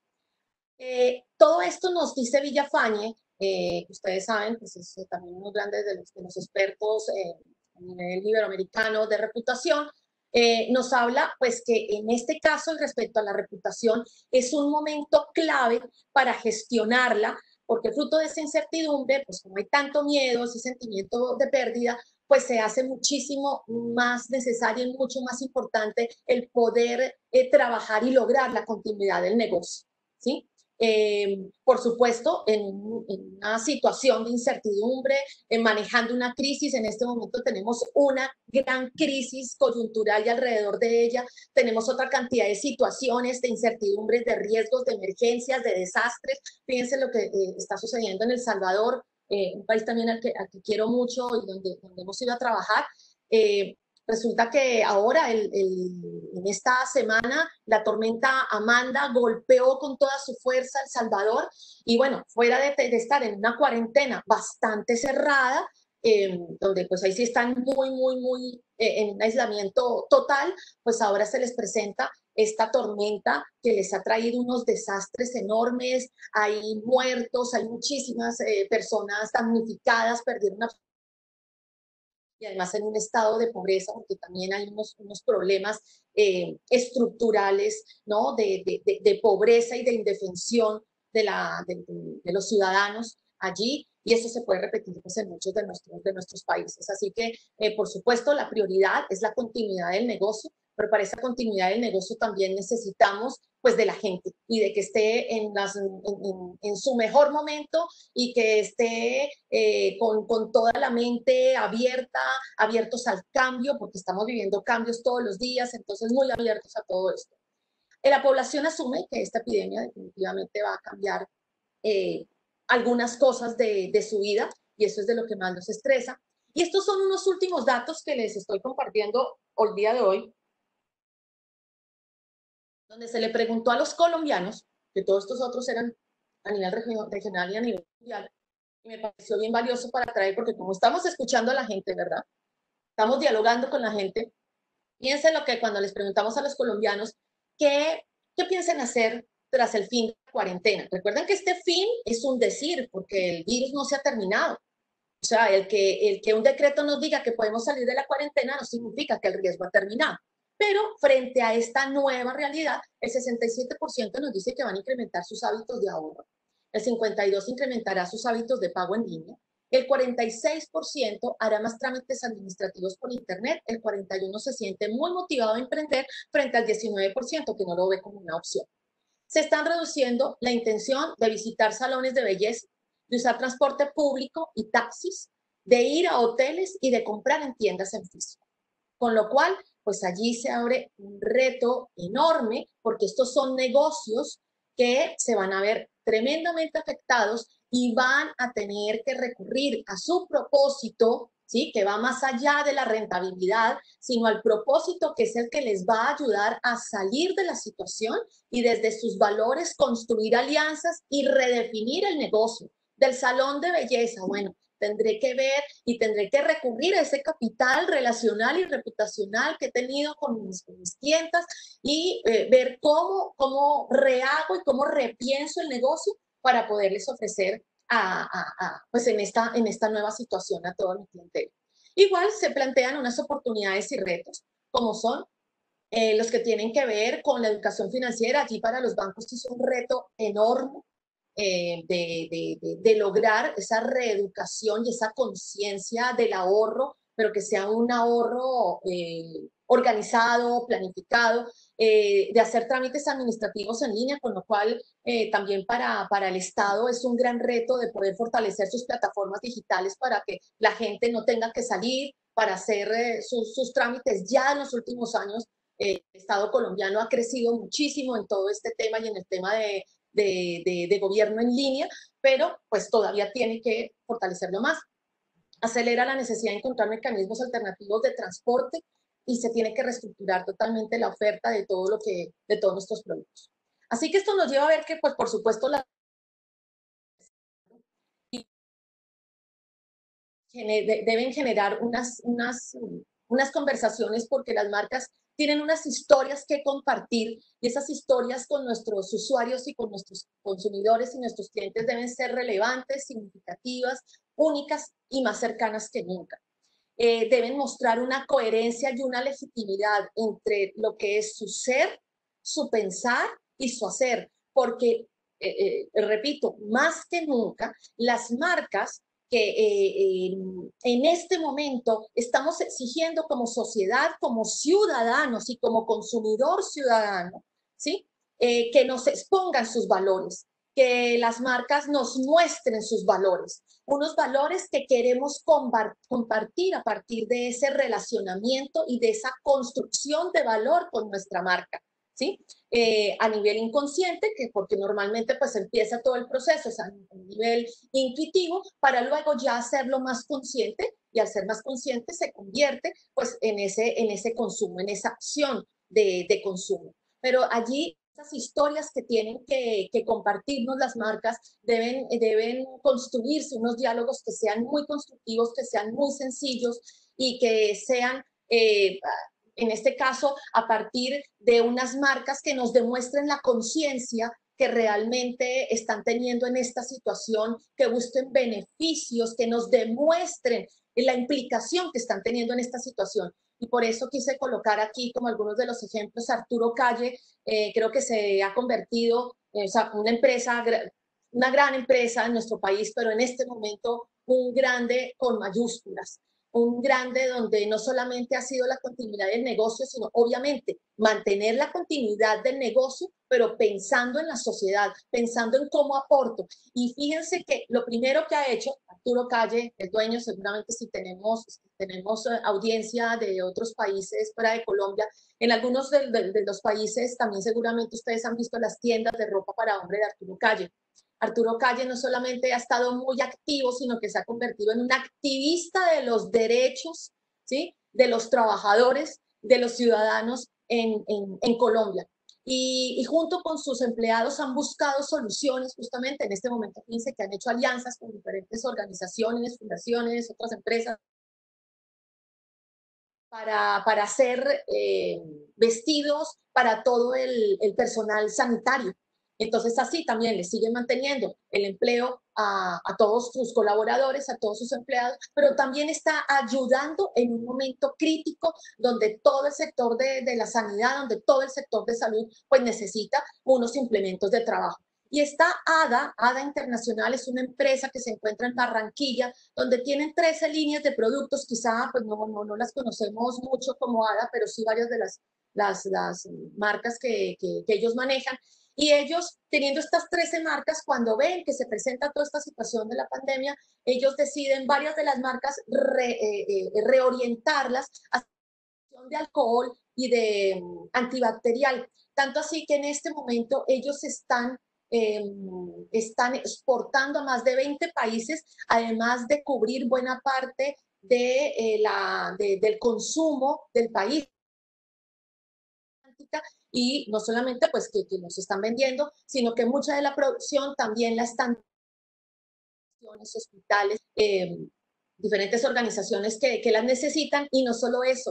Speaker 2: Todo esto nos dice Villafañe, ustedes saben, pues es también uno grande de los expertos a nivel iberoamericano de reputación. Nos habla pues que en este caso, respecto a la reputación, es un momento clave para gestionarla, porque fruto de esa incertidumbre, pues como hay tanto miedo, ese sentimiento de pérdida, pues se hace muchísimo más necesario y mucho más importante el poder trabajar y lograr la continuidad del negocio, ¿sí? Por supuesto, en una situación de incertidumbre, manejando una crisis. En este momento tenemos una gran crisis coyuntural y alrededor de ella tenemos otra cantidad de situaciones, de incertidumbres, de riesgos, de emergencias, de desastres. Fíjense lo que está sucediendo en El Salvador, un país también al que quiero mucho y donde hemos ido a trabajar. resulta que ahora, en esta semana, la tormenta Amanda golpeó con toda su fuerza El Salvador y bueno, fuera de estar en una cuarentena bastante cerrada, donde pues ahí sí están muy en un aislamiento total, pues ahora se les presenta esta tormenta que les ha traído unos desastres enormes, hay muertos, hay muchísimas personas damnificadas, perdieron y además en un estado de pobreza, porque también hay unos problemas estructurales, ¿no? De pobreza y de indefensión de los ciudadanos allí, y eso se puede repetir pues, en muchos de nuestros países. Así que, por supuesto, la prioridad es la continuidad del negocio, pero para esa continuidad del negocio también necesitamos pues de la gente y de que esté en su mejor momento y que esté con toda la mente abierta, abiertos al cambio, porque estamos viviendo cambios todos los días, entonces muy abiertos a todo esto. La población asume que esta epidemia definitivamente va a cambiar eh, algunas cosas de su vida y eso es de lo que más nos estresa. Y estos son unos últimos datos que les estoy compartiendo el día de hoy, donde se le preguntó a los colombianos, que todos estos otros eran a nivel regional y a nivel mundial, y me pareció bien valioso para traer, porque como estamos escuchando a la gente, ¿verdad? Estamos dialogando con la gente. Piensen lo que cuando les preguntamos a los colombianos qué piensan hacer tras el fin de la cuarentena. Recuerden que este fin es un decir, porque el virus no se ha terminado. O sea, el que un decreto nos diga que podemos salir de la cuarentena no significa que el riesgo ha terminado. Pero frente a esta nueva realidad, el 67% nos dice que van a incrementar sus hábitos de ahorro, el 52% incrementará sus hábitos de pago en línea, el 46% hará más trámites administrativos por internet, el 41% se siente muy motivado a emprender frente al 19% que no lo ve como una opción. Se están reduciendo la intención de visitar salones de belleza, de usar transporte público y taxis, de ir a hoteles y de comprar en tiendas en físico. Con lo cual, pues allí se abre un reto enorme porque estos son negocios que se van a ver tremendamente afectados y van a tener que recurrir a su propósito, ¿sí? Que va más allá de la rentabilidad, sino al propósito que es el que les va a ayudar a salir de la situación y desde sus valores construir alianzas y redefinir el negocio. Del salón de belleza, bueno, tendré que ver y tendré que recurrir a ese capital relacional y reputacional que he tenido con mis clientas y ver cómo rehago y cómo repienso el negocio para poderles ofrecer pues en esta nueva situación a todo mi clientela. Igual se plantean unas oportunidades y retos, como son los que tienen que ver con la educación financiera. Allí para los bancos es un reto enorme de lograr esa reeducación y esa conciencia del ahorro, pero que sea un ahorro organizado, planificado, de hacer trámites administrativos en línea, con lo cual también para el Estado es un gran reto de poder fortalecer sus plataformas digitales para que la gente no tenga que salir para hacer sus trámites. Ya en los últimos años el Estado colombiano ha crecido muchísimo en todo este tema y en el tema de gobierno en línea, pero pues todavía tiene que fortalecerlo más. Acelera la necesidad de encontrar mecanismos alternativos de transporte y se tiene que reestructurar totalmente la oferta de todos nuestros productos. Así que esto nos lleva a ver que, pues, por supuesto, deben generar unas conversaciones porque las marcas tienen unas historias que compartir y esas historias con nuestros usuarios y con nuestros consumidores y nuestros clientes deben ser relevantes, significativas, únicas y más cercanas que nunca. Deben mostrar una coherencia y una legitimidad entre lo que es su ser, su pensar y su hacer, porque, repito, más que nunca, las marcas que en este momento estamos exigiendo como sociedad, como ciudadanos y como consumidor ciudadano, ¿sí? Que nos expongan sus valores, que las marcas nos muestren sus valores, unos valores que queremos compartir a partir de ese relacionamiento y de esa construcción de valor con nuestra marca, ¿sí? A nivel inconsciente, que porque normalmente pues empieza todo el proceso, o sea, a nivel intuitivo, para luego ya hacerlo más consciente, y al ser más consciente se convierte pues en ese consumo, en esa acción de consumo. Pero allí esas historias que tienen que compartirnos las marcas deben construirse unos diálogos que sean muy constructivos, que sean muy sencillos y que sean en este caso, a partir de unas marcas que nos demuestren la conciencia que realmente están teniendo en esta situación, que busquen beneficios, que nos demuestren la implicación que están teniendo en esta situación. Y por eso quise colocar aquí como algunos de los ejemplos Arturo Calle, creo que se ha convertido o sea, una gran empresa en nuestro país, pero en este momento un grande con mayúsculas, un grande donde no solamente ha sido la continuidad del negocio, sino obviamente mantener la continuidad del negocio, pero pensando en la sociedad, pensando en cómo aporto. Y fíjense que lo primero que ha hecho Arturo Calle, el dueño, seguramente si tenemos audiencia de otros países fuera de Colombia, en algunos de los países también seguramente ustedes han visto las tiendas de ropa para hombre de Arturo Calle. Arturo Calle no solamente ha estado muy activo, sino que se ha convertido en un activista de los derechos, ¿sí? De los trabajadores, de los ciudadanos en Colombia. Y junto con sus empleados han buscado soluciones justamente en este momento. Fíjense que han hecho alianzas con diferentes organizaciones, fundaciones, otras empresas para hacer vestidos para todo el personal sanitario. Entonces, así también le sigue manteniendo el empleo a todos sus colaboradores, a todos sus empleados, pero también está ayudando en un momento crítico donde todo el sector de la sanidad, donde todo el sector de salud, pues necesita unos implementos de trabajo. Y está ADA Internacional es una empresa que se encuentra en Barranquilla, donde tienen 13 líneas de productos, quizá pues no las conocemos mucho como ADA, pero sí varias de las marcas que ellos manejan. Y ellos, teniendo estas 13 marcas, cuando ven que se presenta toda esta situación de la pandemia, ellos deciden varias de las marcas reorientarlas a de alcohol y de antibacterial. Tanto así que en este momento ellos están exportando a más de 20 países, además de cubrir buena parte del consumo del país. Y no solamente pues que nos están vendiendo, sino que mucha de la producción también la están hospitales, diferentes organizaciones que las necesitan, y no solo eso,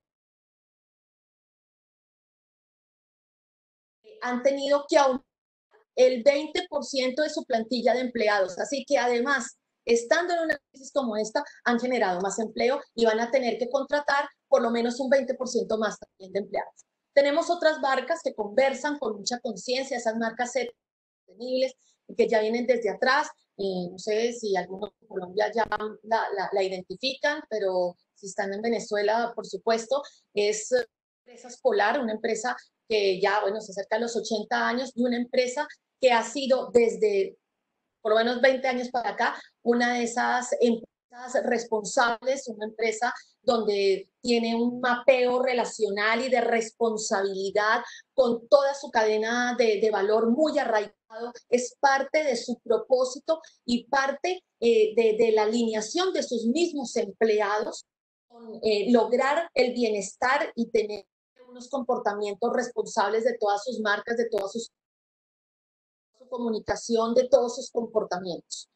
Speaker 2: han tenido que aumentar el 20% de su plantilla de empleados. Así que además, estando en una crisis como esta, han generado más empleo y van a tener que contratar por lo menos un 20% más también de empleados. Tenemos otras marcas que conversan con mucha conciencia, esas marcas sostenibles que ya vienen desde atrás. No sé si algunos de Colombia ya la identifican, pero si están en Venezuela, por supuesto, es Empresas Polar, una empresa que ya, bueno, se acerca a los 80 años, y una empresa que ha sido desde por lo menos 20 años para acá una de esas empresas responsables, una empresa donde tiene un mapeo relacional y de responsabilidad con toda su cadena de valor muy arraigado, es parte de su propósito y parte de la alineación de sus mismos empleados con lograr el bienestar y tener unos comportamientos responsables de todas sus marcas, de todas sus comunicación, de todos sus comportamientos.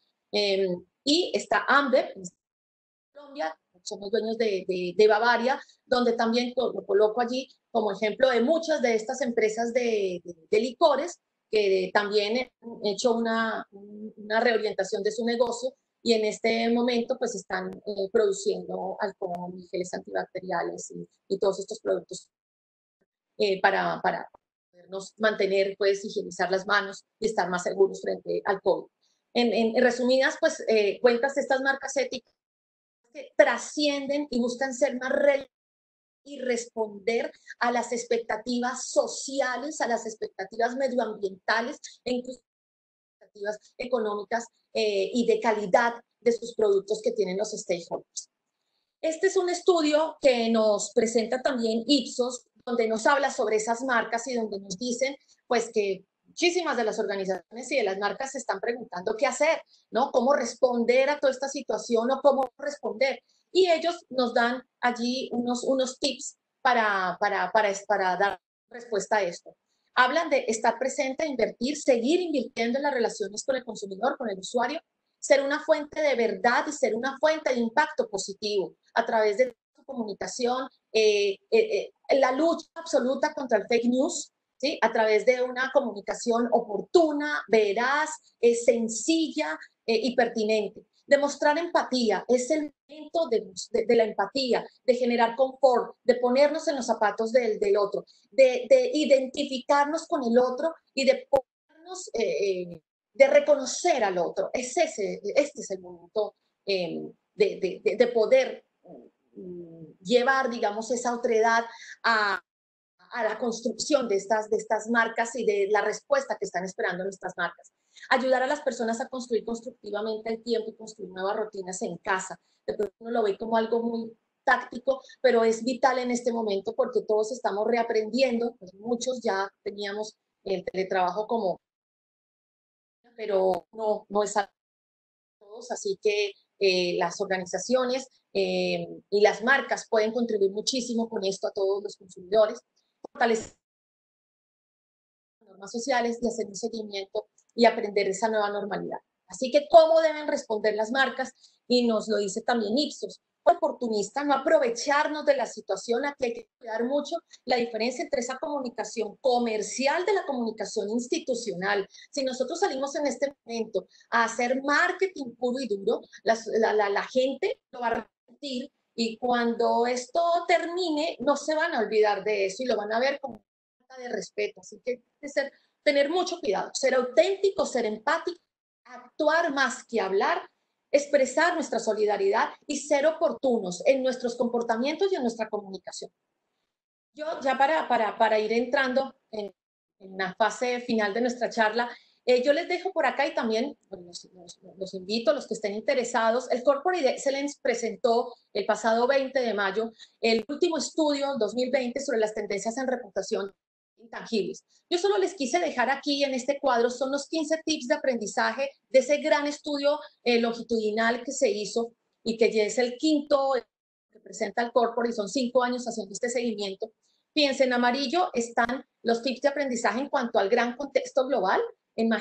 Speaker 2: Y está Amber, en Colombia, somos dueños de Bavaria, donde también lo coloco allí como ejemplo de muchas de estas empresas de licores que también han hecho una reorientación de su negocio y en este momento pues están produciendo alcohol, geles antibacteriales y todos estos productos para podernos mantener, pues, higienizar las manos y estar más seguros frente al COVID. En resumidas, pues, cuentas, estas marcas éticas que trascienden y buscan ser más relevantes y responder a las expectativas sociales, a las expectativas medioambientales e incluso a las expectativas económicas y de calidad de sus productos que tienen los stakeholders. Este es un estudio que nos presenta también Ipsos, donde nos habla sobre esas marcas y donde nos dicen pues que muchísimas de las organizaciones y de las marcas se están preguntando qué hacer, ¿no? Cómo responder a toda esta situación o cómo responder. Y ellos nos dan allí unos tips para dar respuesta a esto. Hablan de estar presente, invertir, seguir invirtiendo en las relaciones con el consumidor, con el usuario, ser una fuente de verdad y ser una fuente de impacto positivo a través de su comunicación, la lucha absoluta contra el fake news, ¿sí? A través de una comunicación oportuna, veraz, sencilla y pertinente. Demostrar empatía es el momento de la empatía, de generar confort, de ponernos en los zapatos del otro, de identificarnos con el otro y de ponernos, de reconocer al otro. Este es el momento de poder llevar, digamos, esa otredad a la construcción de estas marcas y de la respuesta que están esperando nuestras marcas. Ayudar a las personas a construir constructivamente el tiempo y construir nuevas rutinas en casa. De pronto uno lo ve como algo muy táctico, pero es vital en este momento porque todos estamos reaprendiendo, pues muchos ya teníamos el teletrabajo como, pero no es algo para todos, así que las organizaciones y las marcas pueden contribuir muchísimo con esto a todos los consumidores, fortalecer normas sociales y hacer un seguimiento y aprender esa nueva normalidad. Así que, ¿cómo deben responder las marcas? Y nos lo dice también Ipsos. Oportunista, no aprovecharnos de la situación, aquí hay que cuidar mucho la diferencia entre esa comunicación comercial de la comunicación institucional. Si nosotros salimos en este momento a hacer marketing puro y duro, la gente lo va a repetir y cuando esto termine no se van a olvidar de eso y lo van a ver como falta de respeto. Así que hay que tener mucho cuidado, ser auténtico, ser empático, actuar más que hablar, expresar nuestra solidaridad y ser oportunos en nuestros comportamientos y en nuestra comunicación. Yo ya para ir entrando en la fase final de nuestra charla, yo les dejo por acá y también bueno, los invito, los que estén interesados, el Corporate Excellence presentó el pasado 20 de mayo el último estudio 2020 sobre las tendencias en reputación intangibles. Yo solo les quise dejar aquí en este cuadro, son los 15 tips de aprendizaje de ese gran estudio longitudinal que se hizo y que ya es el quinto que presenta el Corporate y son 5 años haciendo este seguimiento. Fíjense, en amarillo están los tips de aprendizaje en cuanto al gran contexto global, en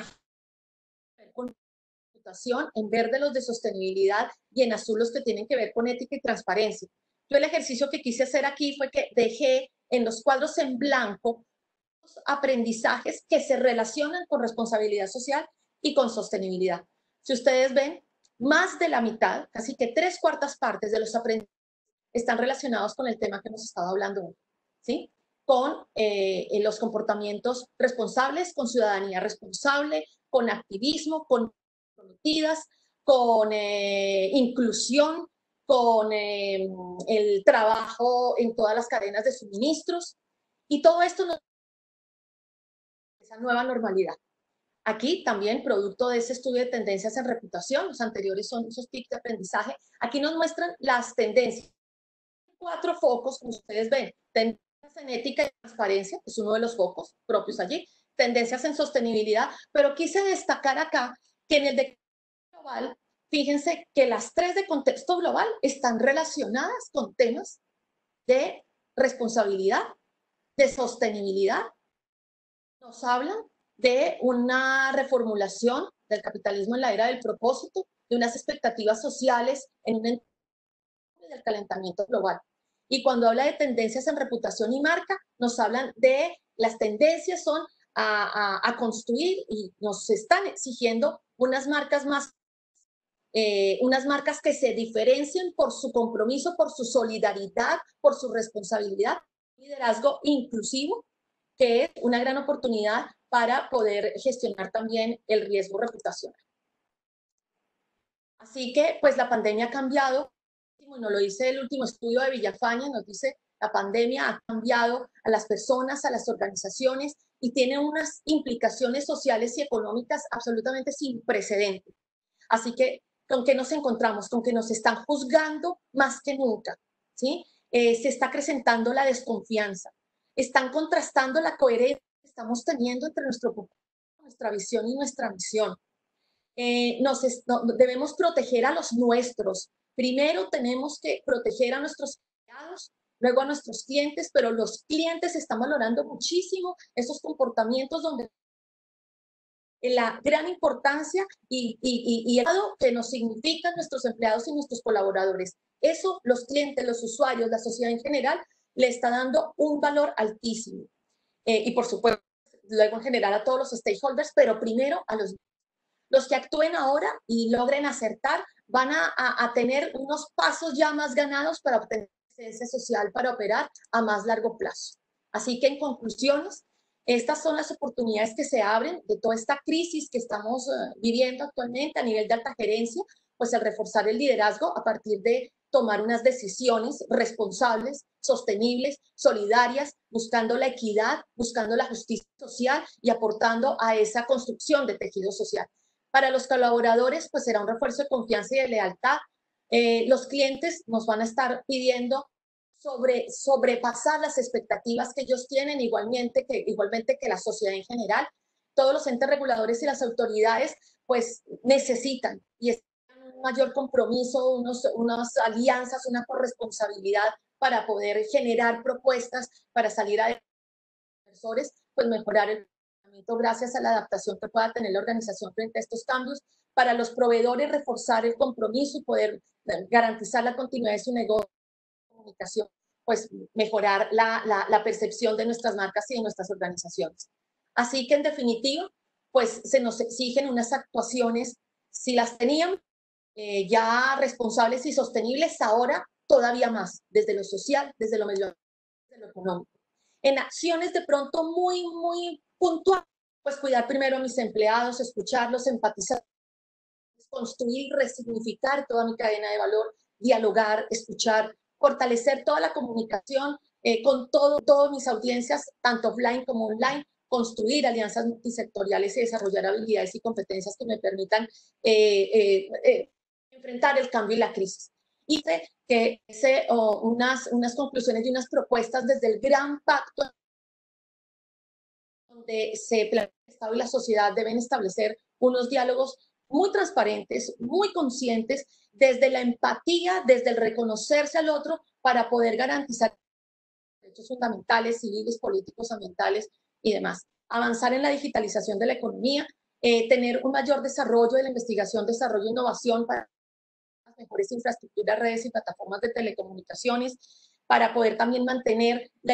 Speaker 2: reputación, en verde los de sostenibilidad y en azul los que tienen que ver con ética y transparencia. Yo el ejercicio que quise hacer aquí fue que dejé en los cuadros en blanco aprendizajes que se relacionan con responsabilidad social y con sostenibilidad. Si ustedes ven, más de la mitad, casi que 3/4 partes de los aprendizajes están relacionados con el tema que hemos estado hablando hoy, ¿sí? Con los comportamientos responsables, con ciudadanía responsable, con activismo, con prometidas, con inclusión, con el trabajo en todas las cadenas de suministros. Y todo esto nos esa nueva normalidad. Aquí también, producto de ese estudio de tendencias en reputación, los anteriores son esos tips de aprendizaje, aquí nos muestran las tendencias. 4 focos, como ustedes ven, tendencias en ética y transparencia, que es uno de los focos propios allí, tendencias en sostenibilidad, pero quise destacar acá que en el de global, fíjense que las 3 de contexto global están relacionadas con temas de responsabilidad, de sostenibilidad, nos hablan de una reformulación del capitalismo en la era del propósito, de unas expectativas sociales en un entorno del calentamiento global. Y cuando habla de tendencias en reputación y marca, nos hablan de las tendencias son a construir y nos están exigiendo unas marcas más, unas marcas que se diferencien por su compromiso, por su solidaridad, por su responsabilidad, liderazgo inclusivo, que es una gran oportunidad para poder gestionar también el riesgo reputacional. Así que, pues la pandemia ha cambiado, y nos lo dice el último estudio de Villafañe, nos dice, la pandemia ha cambiado a las personas, a las organizaciones, y tiene unas implicaciones sociales y económicas absolutamente sin precedentes. Así que, ¿con qué nos encontramos? Con que nos están juzgando más que nunca, ¿sí? Se está acrecentando la desconfianza. están contrastando la coherencia que estamos teniendo entre nuestra visión y nuestra misión. Debemos proteger a los nuestros. Primero tenemos que proteger a nuestros empleados, luego a nuestros clientes, pero los clientes están valorando muchísimo esos comportamientos donde la gran importancia y el que nos significan nuestros empleados y nuestros colaboradores. Eso los clientes, los usuarios, la sociedad en general, le está dando un valor altísimo. Y por supuesto, luego en general a todos los stakeholders, pero primero a los que actúen ahora y logren acertar, van a tener unos pasos ya más ganados para obtener ese social, para operar a más largo plazo. Así que en conclusiones, estas son las oportunidades que se abren de toda esta crisis que estamos viviendo actualmente a nivel de alta gerencia, pues el reforzar el liderazgo a partir de tomar unas decisiones responsables, sostenibles, solidarias, buscando la equidad, buscando la justicia social y aportando a esa construcción de tejido social. Para los colaboradores, pues será un refuerzo de confianza y de lealtad. Los clientes nos van a estar pidiendo sobrepasar las expectativas que ellos tienen, igualmente que la sociedad en general. Todos los entes reguladores y las autoridades, pues necesitan y esperan un mayor compromiso, unas alianzas, una corresponsabilidad para poder generar propuestas para salir a inversores, pues mejorar el gracias a la adaptación que pueda tener la organización frente a estos cambios. Para los proveedores, reforzar el compromiso y poder garantizar la continuidad de su negocio, comunicación, pues mejorar la percepción de nuestras marcas y de nuestras organizaciones. Así que en definitiva, pues se nos exigen unas actuaciones, si las tenían ya responsables y sostenibles, ahora todavía más, desde lo social, desde lo medioambiental, desde lo económico. En acciones de pronto muy puntuales, pues cuidar primero a mis empleados, escucharlos, empatizar, construir, resignificar toda mi cadena de valor, dialogar, escuchar, fortalecer toda la comunicación con todas mis audiencias, tanto offline como online, construir alianzas multisectoriales y desarrollar habilidades y competencias que me permitan enfrentar el cambio y la crisis. Y que unas conclusiones y unas propuestas desde el gran pacto donde se plantea el Estado y la sociedad deben establecer unos diálogos muy transparentes, muy conscientes, desde la empatía, desde el reconocerse al otro para poder garantizar derechos fundamentales, civiles, políticos, ambientales y demás. Avanzar en la digitalización de la economía, tener un mayor desarrollo de la investigación, desarrollo e innovación para las mejores infraestructuras, redes y plataformas de telecomunicaciones, para poder también mantener la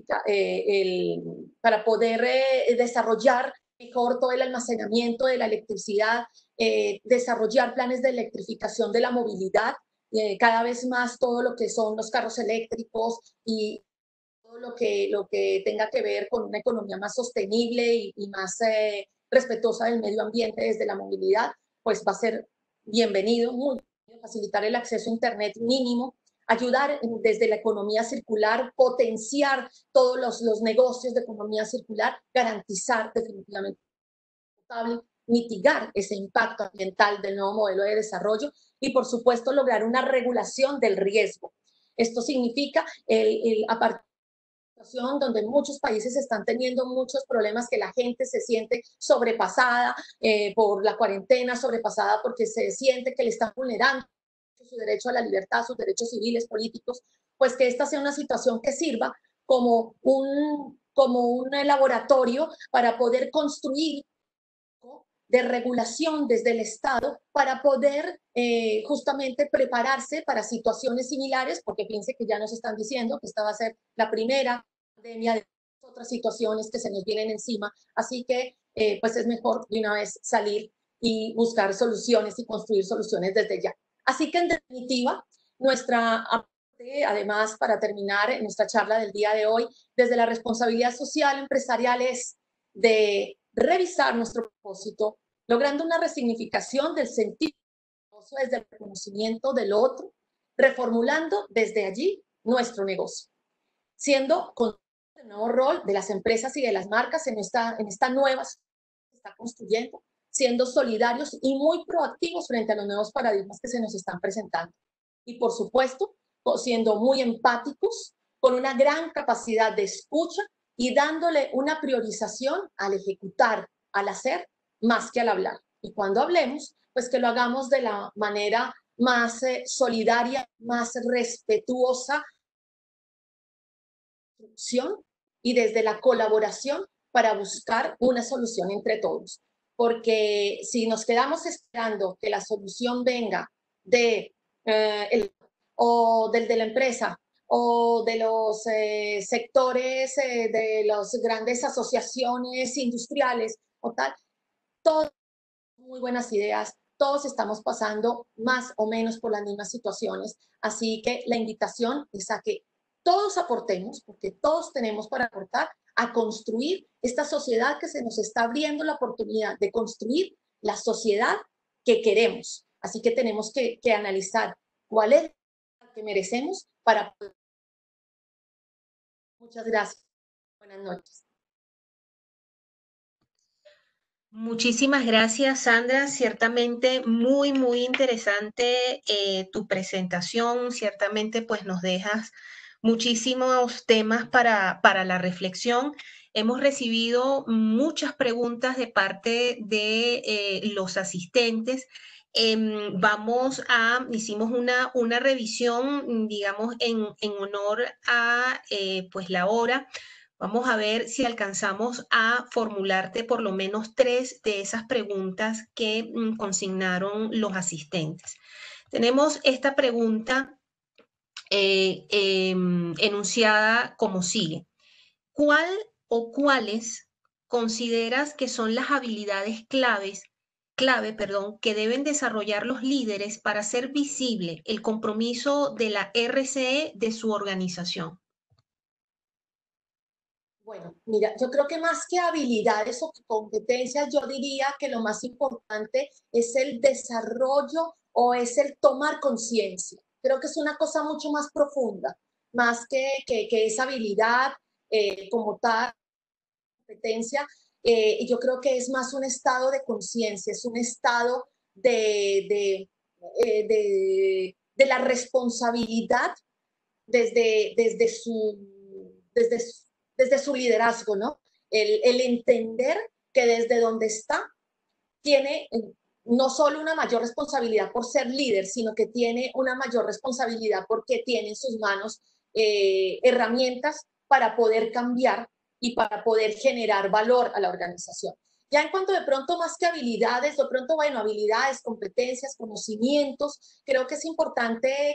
Speaker 2: para poder desarrollar mejor todo el almacenamiento de la electricidad, desarrollar planes de electrificación de la movilidad, cada vez más todo lo que son los carros eléctricos y todo lo que tenga que ver con una economía más sostenible y más respetuosa del medio ambiente desde la movilidad, pues va a ser bienvenido, muy bienvenido, facilitar el acceso a Internet mínimo, ayudar desde la economía circular, potenciar todos los negocios de economía circular, garantizar definitivamente mitigar ese impacto ambiental del nuevo modelo de desarrollo y, por supuesto, lograr una regulación del riesgo. Esto significa, a partir de una situación donde muchos países están teniendo muchos problemas, que la gente se siente sobrepasada por la cuarentena, sobrepasada porque se siente que le están vulnerando su derecho a la libertad, sus derechos civiles, políticos, pues que esta sea una situación que sirva como un laboratorio para poder construir de regulación desde el Estado para poder justamente prepararse para situaciones similares, porque piense que ya nos están diciendo que esta va a ser la primera pandemia de otras situaciones que se nos vienen encima, así que pues es mejor de una vez salir y buscar soluciones y construir soluciones desde ya. Así que en definitiva, nuestra además, para terminar nuestra charla del día de hoy, desde la responsabilidad social empresarial es de revisar nuestro propósito, logrando una resignificación del sentido desde el reconocimiento del otro, reformulando desde allí nuestro negocio, siendo con el nuevo rol de las empresas y de las marcas en esta nueva que se está construyendo, siendo solidarios y muy proactivos frente a los nuevos paradigmas que se nos están presentando. Y por supuesto, siendo muy empáticos, con una gran capacidad de escucha y dándole una priorización al ejecutar, al hacer, más que al hablar. Y cuando hablemos, pues que lo hagamos de la manera más solidaria, más respetuosa y desde la colaboración para buscar una solución entre todos. Porque si nos quedamos esperando que la solución venga de o del de la empresa o de los sectores de las grandes asociaciones industriales o tal, todas muy buenas ideas, todos estamos pasando más o menos por las mismas situaciones, así que la invitación es a que todos aportemos, porque todos tenemos para aportar a construir esta sociedad que se nos está abriendo la oportunidad de construir la sociedad que queremos. Así que tenemos que analizar cuál es la que merecemos para... Muchas gracias. Buenas noches.
Speaker 1: Muchísimas gracias, Sandra. Ciertamente muy, muy interesante tu presentación. Ciertamente, pues nos dejas muchísimos temas para la reflexión. Hemos recibido muchas preguntas de parte de los asistentes. Hicimos una revisión, digamos, en honor a pues la hora. Vamos a ver si alcanzamos a formularte por lo menos 3 de esas preguntas que consignaron los asistentes. Tenemos esta pregunta enunciada como sigue. ¿Cuál o cuáles consideras que son las habilidades clave, que deben desarrollar los líderes para hacer visible el compromiso de la RCE de su organización?
Speaker 2: Bueno, mira, yo creo que más que habilidades o competencias, yo diría que lo más importante es el desarrollo o es el tomar conciencia. Creo que es una cosa mucho más profunda, más que esa habilidad como tal, competencia. Y yo creo que es más un estado de conciencia, es un estado de la responsabilidad desde desde su liderazgo, ¿no? El entender que desde donde está tiene no solo una mayor responsabilidad por ser líder, sino que tiene una mayor responsabilidad porque tiene en sus manos herramientas para poder cambiar y para poder generar valor a la organización. Ya en cuanto de pronto más que habilidades, de pronto, bueno, habilidades, competencias, conocimientos, creo que es importante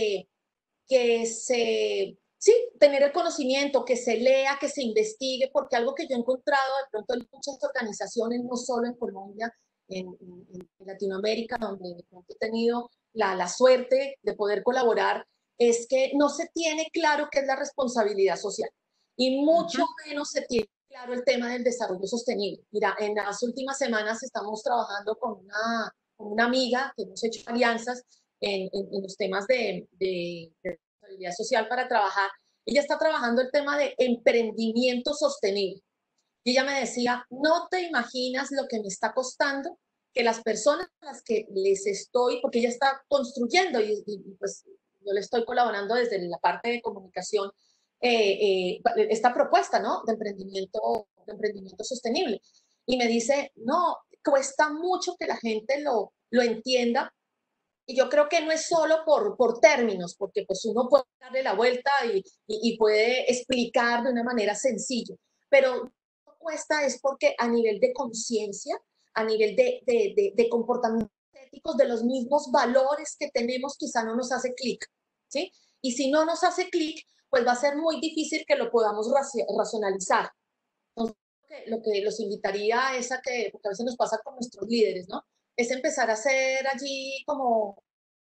Speaker 2: que se, sí, tener el conocimiento, que se lea, que se investigue, porque algo que yo he encontrado de pronto en muchas organizaciones, no solo en Colombia, en Latinoamérica, donde de pronto he tenido la suerte de poder colaborar, es que no se tiene claro qué es la responsabilidad social y mucho menos se tiene claro el tema del desarrollo sostenible. Mira, en las últimas semanas estamos trabajando con una amiga que hemos hecho alianzas en los temas de responsabilidad social para trabajar. Ella está trabajando el tema de emprendimiento sostenible. Y ella me decía, no te imaginas lo que me está costando que las personas a las que les estoy, porque ella está construyendo pues yo le estoy colaborando desde la parte de comunicación, esta propuesta, ¿no? De emprendimiento sostenible. Y me dice, no, cuesta mucho que la gente lo entienda y yo creo que no es solo por términos, porque pues uno puede darle la vuelta y puede explicar de una manera sencilla, pero cuesta es porque a nivel de conciencia, a nivel de comportamientos éticos, de los mismos valores que tenemos, quizá no nos hace clic, ¿sí? Y si no nos hace clic, pues va a ser muy difícil que lo podamos racionalizar. Entonces, lo que los invitaría es a que, porque a veces nos pasa con nuestros líderes, ¿no? Es empezar a hacer allí como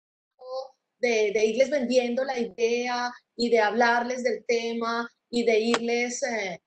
Speaker 2: de irles vendiendo la idea y de hablarles del tema y de irles,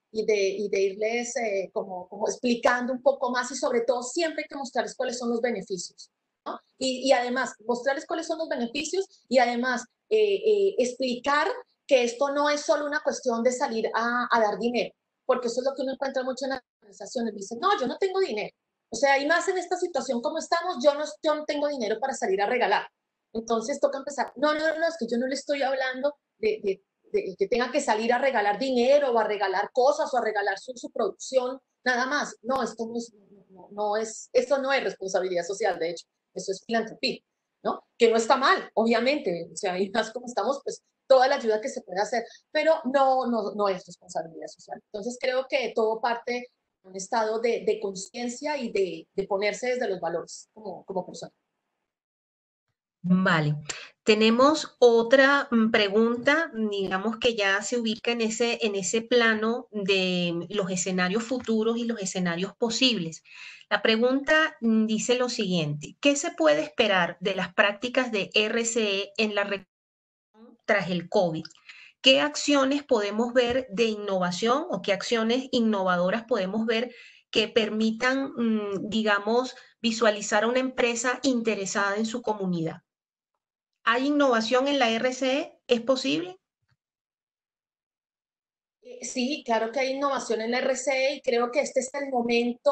Speaker 2: irles como explicando un poco más y sobre todo siempre hay que mostrarles cuáles son los beneficios. ¿No? Y además, mostrarles cuáles son los beneficios y además explicar que esto no es solo una cuestión de salir a dar dinero, porque eso es lo que uno encuentra mucho en las organizaciones. Dicen, no, yo no tengo dinero. O sea, y más en esta situación como estamos, yo no tengo dinero para salir a regalar. Entonces toca empezar. No, es que yo no le estoy hablando el que tenga que salir a regalar dinero o a regalar cosas o a regalar su producción, nada más. No, esto esto no es responsabilidad social, de hecho, eso es filantropía, ¿no? Que no está mal, obviamente, o sea, y más como estamos, pues toda la ayuda que se puede hacer, pero no es responsabilidad social. Entonces creo que todo parte de un estado de conciencia y de ponerse desde los valores como persona.
Speaker 1: Vale. Tenemos otra pregunta, digamos que ya se ubica en ese plano de los escenarios futuros y los escenarios posibles. La pregunta dice lo siguiente: ¿qué se puede esperar de las prácticas de RCE en la región tras el COVID? ¿Qué acciones podemos ver de innovación o qué acciones innovadoras podemos ver que permitan, digamos, visualizar a una empresa interesada en su comunidad? ¿Hay innovación en la RCE? ¿Es posible?
Speaker 2: Sí, claro que hay innovación en la RCE y creo que este es el momento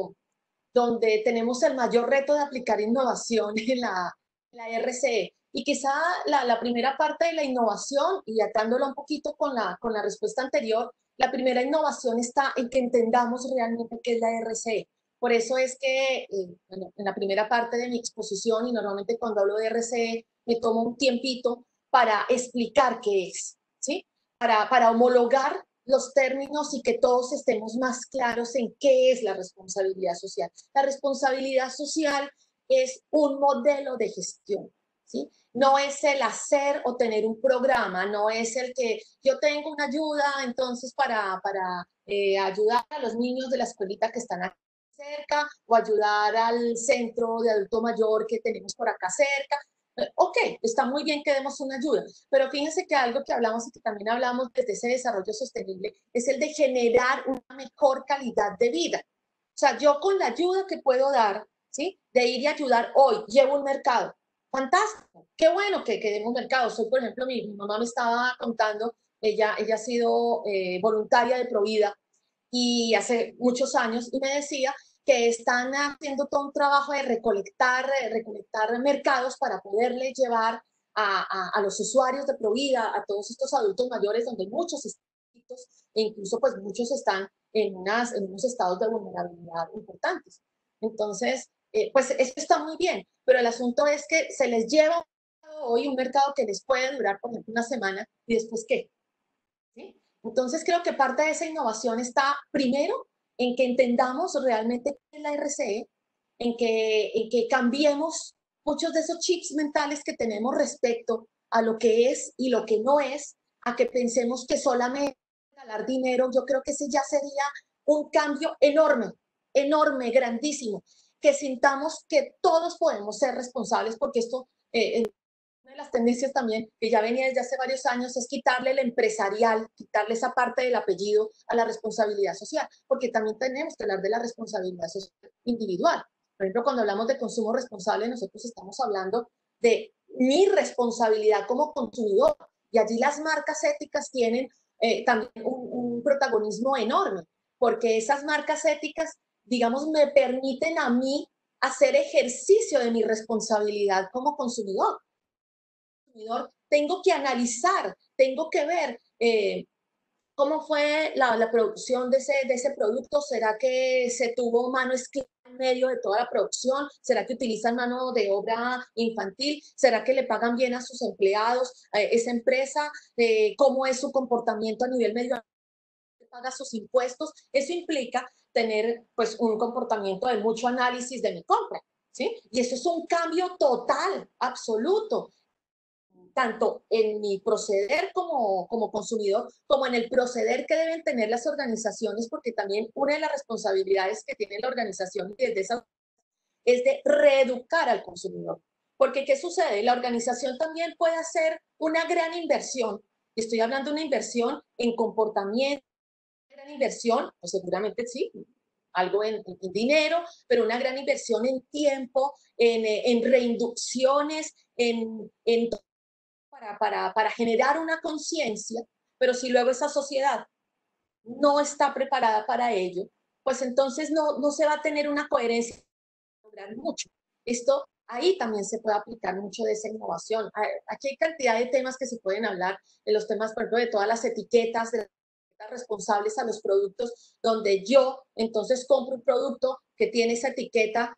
Speaker 2: donde tenemos el mayor reto de aplicar innovación en la RCE. Y quizá la primera parte de la innovación, y atándola un poquito con la respuesta anterior, la primera innovación está en que entendamos realmente qué es la RCE. Por eso es que bueno, en la primera parte de mi exposición, y normalmente cuando hablo de RCE, me tomo un tiempito para explicar qué es, ¿sí? Para homologar los términos y que todos estemos más claros en qué es la responsabilidad social. La responsabilidad social es un modelo de gestión, ¿sí? No es el hacer o tener un programa, no es el que yo tengo una ayuda entonces para ayudar a los niños de la escuelita que están aquí cerca o ayudar al centro de adulto mayor que tenemos por acá cerca. Ok, está muy bien que demos una ayuda, pero fíjense que algo que hablamos y que también hablamos desde ese desarrollo sostenible es el de generar una mejor calidad de vida. O sea, yo con la ayuda que puedo dar, ¿sí? De ir y ayudar hoy, llevo un mercado. Fantástico, qué bueno que demos mercado. Soy, por ejemplo, mi mamá me estaba contando, ella ha sido voluntaria de Provida y hace muchos años, y me decía que están haciendo todo un trabajo de recolectar mercados para poderle llevar a los usuarios de Provida, a todos estos adultos mayores, donde muchos están, e incluso pues muchos están en unos estados de vulnerabilidad importantes. Entonces, pues eso está muy bien, pero el asunto es que se les lleva hoy un mercado que les puede durar, por ejemplo, una semana y después ¿qué? ¿Sí? Entonces creo que parte de esa innovación está primero en que entendamos realmente qué es la RCE, en que cambiemos muchos de esos chips mentales que tenemos respecto a lo que es y lo que no es, a que pensemos que solamente ganar dinero, yo creo que ese ya sería un cambio enorme, enorme, grandísimo, que sintamos que todos podemos ser responsables, porque esto una de las tendencias también que ya venía desde hace varios años es quitarle el empresarial, quitarle esa parte del apellido a la responsabilidad social, porque también tenemos que hablar de la responsabilidad social individual. Por ejemplo, cuando hablamos de consumo responsable, nosotros estamos hablando de mi responsabilidad como consumidor, y allí las marcas éticas tienen también un protagonismo enorme, porque esas marcas éticas, digamos, me permiten a mí hacer ejercicio de mi responsabilidad como consumidor. Tengo que analizar, tengo que ver cómo fue la producción de ese producto. ¿Será que se tuvo mano esclava en medio de toda la producción? ¿Será que utilizan mano de obra infantil? ¿Será que le pagan bien a sus empleados, a esa empresa? ¿Cómo es su comportamiento a nivel medioambiental? ¿Paga sus impuestos? Eso implica tener pues un comportamiento de mucho análisis de mi compra, ¿sí? Y eso es un cambio total, absoluto, tanto en mi proceder como consumidor, como en el proceder que deben tener las organizaciones, porque también una de las responsabilidades que tiene la organización desde esa es de reeducar al consumidor. Porque, ¿qué sucede? La organización también puede hacer una gran inversión. Estoy hablando de una inversión en comportamiento, una gran inversión, pues seguramente sí, algo en dinero, pero una gran inversión en tiempo, en reinducciones, para generar una conciencia, pero si luego esa sociedad no está preparada para ello, pues entonces no se va a tener una coherencia, lograr mucho. Esto ahí también se puede aplicar mucho de esa innovación. Aquí hay cantidad de temas que se pueden hablar, de los temas, por ejemplo, de todas las etiquetas, de las etiquetas responsables a los productos, donde yo entonces compro un producto que tiene esa etiqueta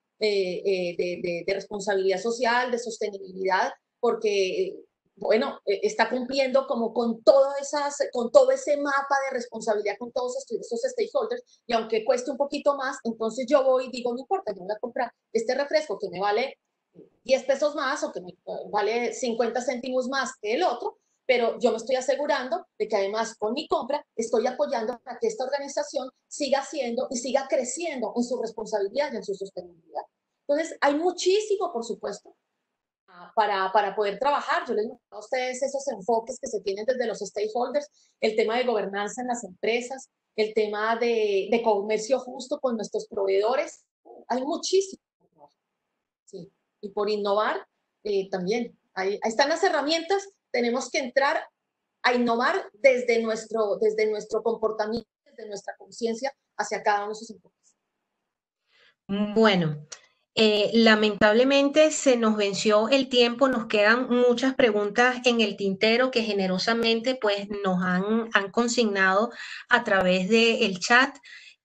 Speaker 2: de responsabilidad social, de sostenibilidad, porque bueno, está cumpliendo como con con todo ese mapa de responsabilidad con todos estos stakeholders, y aunque cueste un poquito más, entonces yo voy y digo, no importa, yo voy a comprar este refresco que me vale 10 pesos más o que me vale 50 céntimos más que el otro, pero yo me estoy asegurando de que además con mi compra estoy apoyando para que esta organización siga haciendo y siga creciendo en su responsabilidad y en su sostenibilidad. Entonces, hay muchísimo, por supuesto, para poder trabajar. Yo les muestro a ustedes esos enfoques que se tienen desde los stakeholders, el tema de gobernanza en las empresas, el tema de comercio justo con nuestros proveedores. Hay muchísimo. Sí. Y por innovar también. Ahí están las herramientas. Tenemos que entrar a innovar desde nuestro comportamiento, desde nuestra conciencia hacia cada uno de esos enfoques.
Speaker 1: Bueno, lamentablemente se nos venció el tiempo, nos quedan muchas preguntas en el tintero que generosamente pues nos han consignado a través del chat.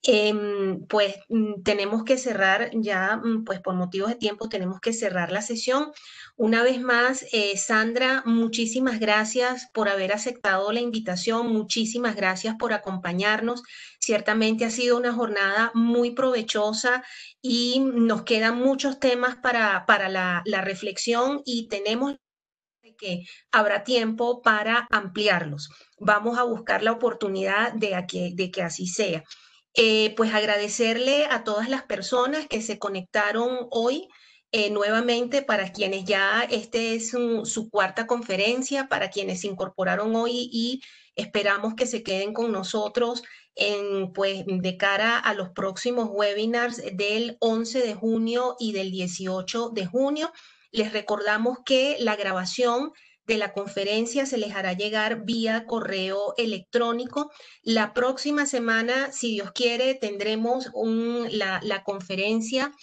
Speaker 1: Pues tenemos que cerrar ya, pues por motivos de tiempo tenemos que cerrar la sesión. Una vez más, Sandra, muchísimas gracias por haber aceptado la invitación, muchísimas gracias por acompañarnos. Ciertamente ha sido una jornada muy provechosa y nos quedan muchos temas para la reflexión y tenemos que habrá tiempo para ampliarlos. Vamos a buscar la oportunidad de que así sea. Pues agradecerle a todas las personas que se conectaron hoy. Nuevamente, para quienes ya este es su cuarta conferencia, para quienes se incorporaron hoy y esperamos que se queden con nosotros pues, de cara a los próximos webinars del 11 de junio y del 18 de junio. Les recordamos que la grabación de la conferencia se les hará llegar vía correo electrónico. La próxima semana, si Dios quiere, tendremos la conferencia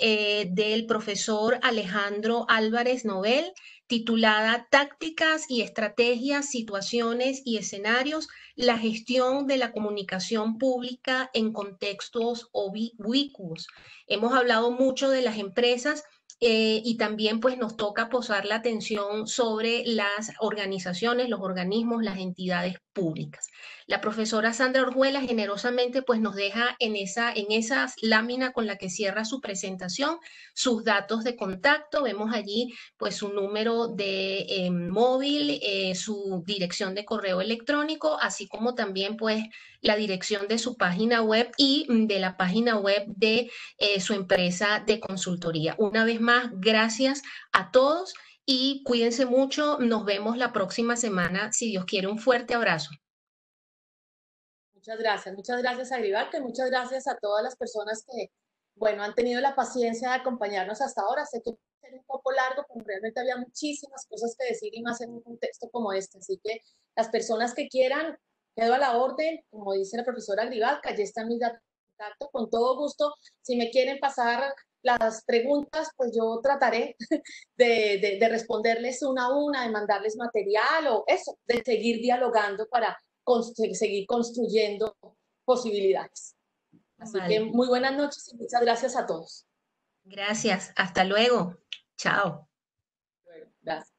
Speaker 1: del profesor Alejandro Álvarez Nobel, titulada Tácticas y Estrategias, Situaciones y Escenarios, la gestión de la comunicación pública en contextos ubicuos. Hemos hablado mucho de las empresas, y también pues nos toca posar la atención sobre las organizaciones, los organismos, las entidades públicas. La profesora Sandra Orjuela generosamente pues nos deja en esa lámina con la que cierra su presentación sus datos de contacto. Vemos allí pues su número de móvil, su dirección de correo electrónico, así como también pues la dirección de su página web y de la página web de su empresa de consultoría. Una vez más, gracias a todos y cuídense mucho. Nos vemos la próxima semana, si Dios quiere. Un fuerte abrazo.
Speaker 2: Muchas gracias Agribalca y muchas gracias a todas las personas que, bueno, han tenido la paciencia de acompañarnos hasta ahora. Sé que va a ser un poco largo, pero realmente había muchísimas cosas que decir y más en un contexto como este. Así que las personas que quieran, quedo a la orden, como dice la profesora Agribalca, ya están mis datos de contacto, con todo gusto. Si me quieren pasar las preguntas, pues yo trataré de responderles una a una, de mandarles material o eso, de seguir dialogando para seguir construyendo posibilidades. Así
Speaker 1: Vale.
Speaker 2: que muy buenas noches y muchas gracias a todos.
Speaker 1: Gracias. Hasta luego. Chao.
Speaker 2: Bueno, gracias.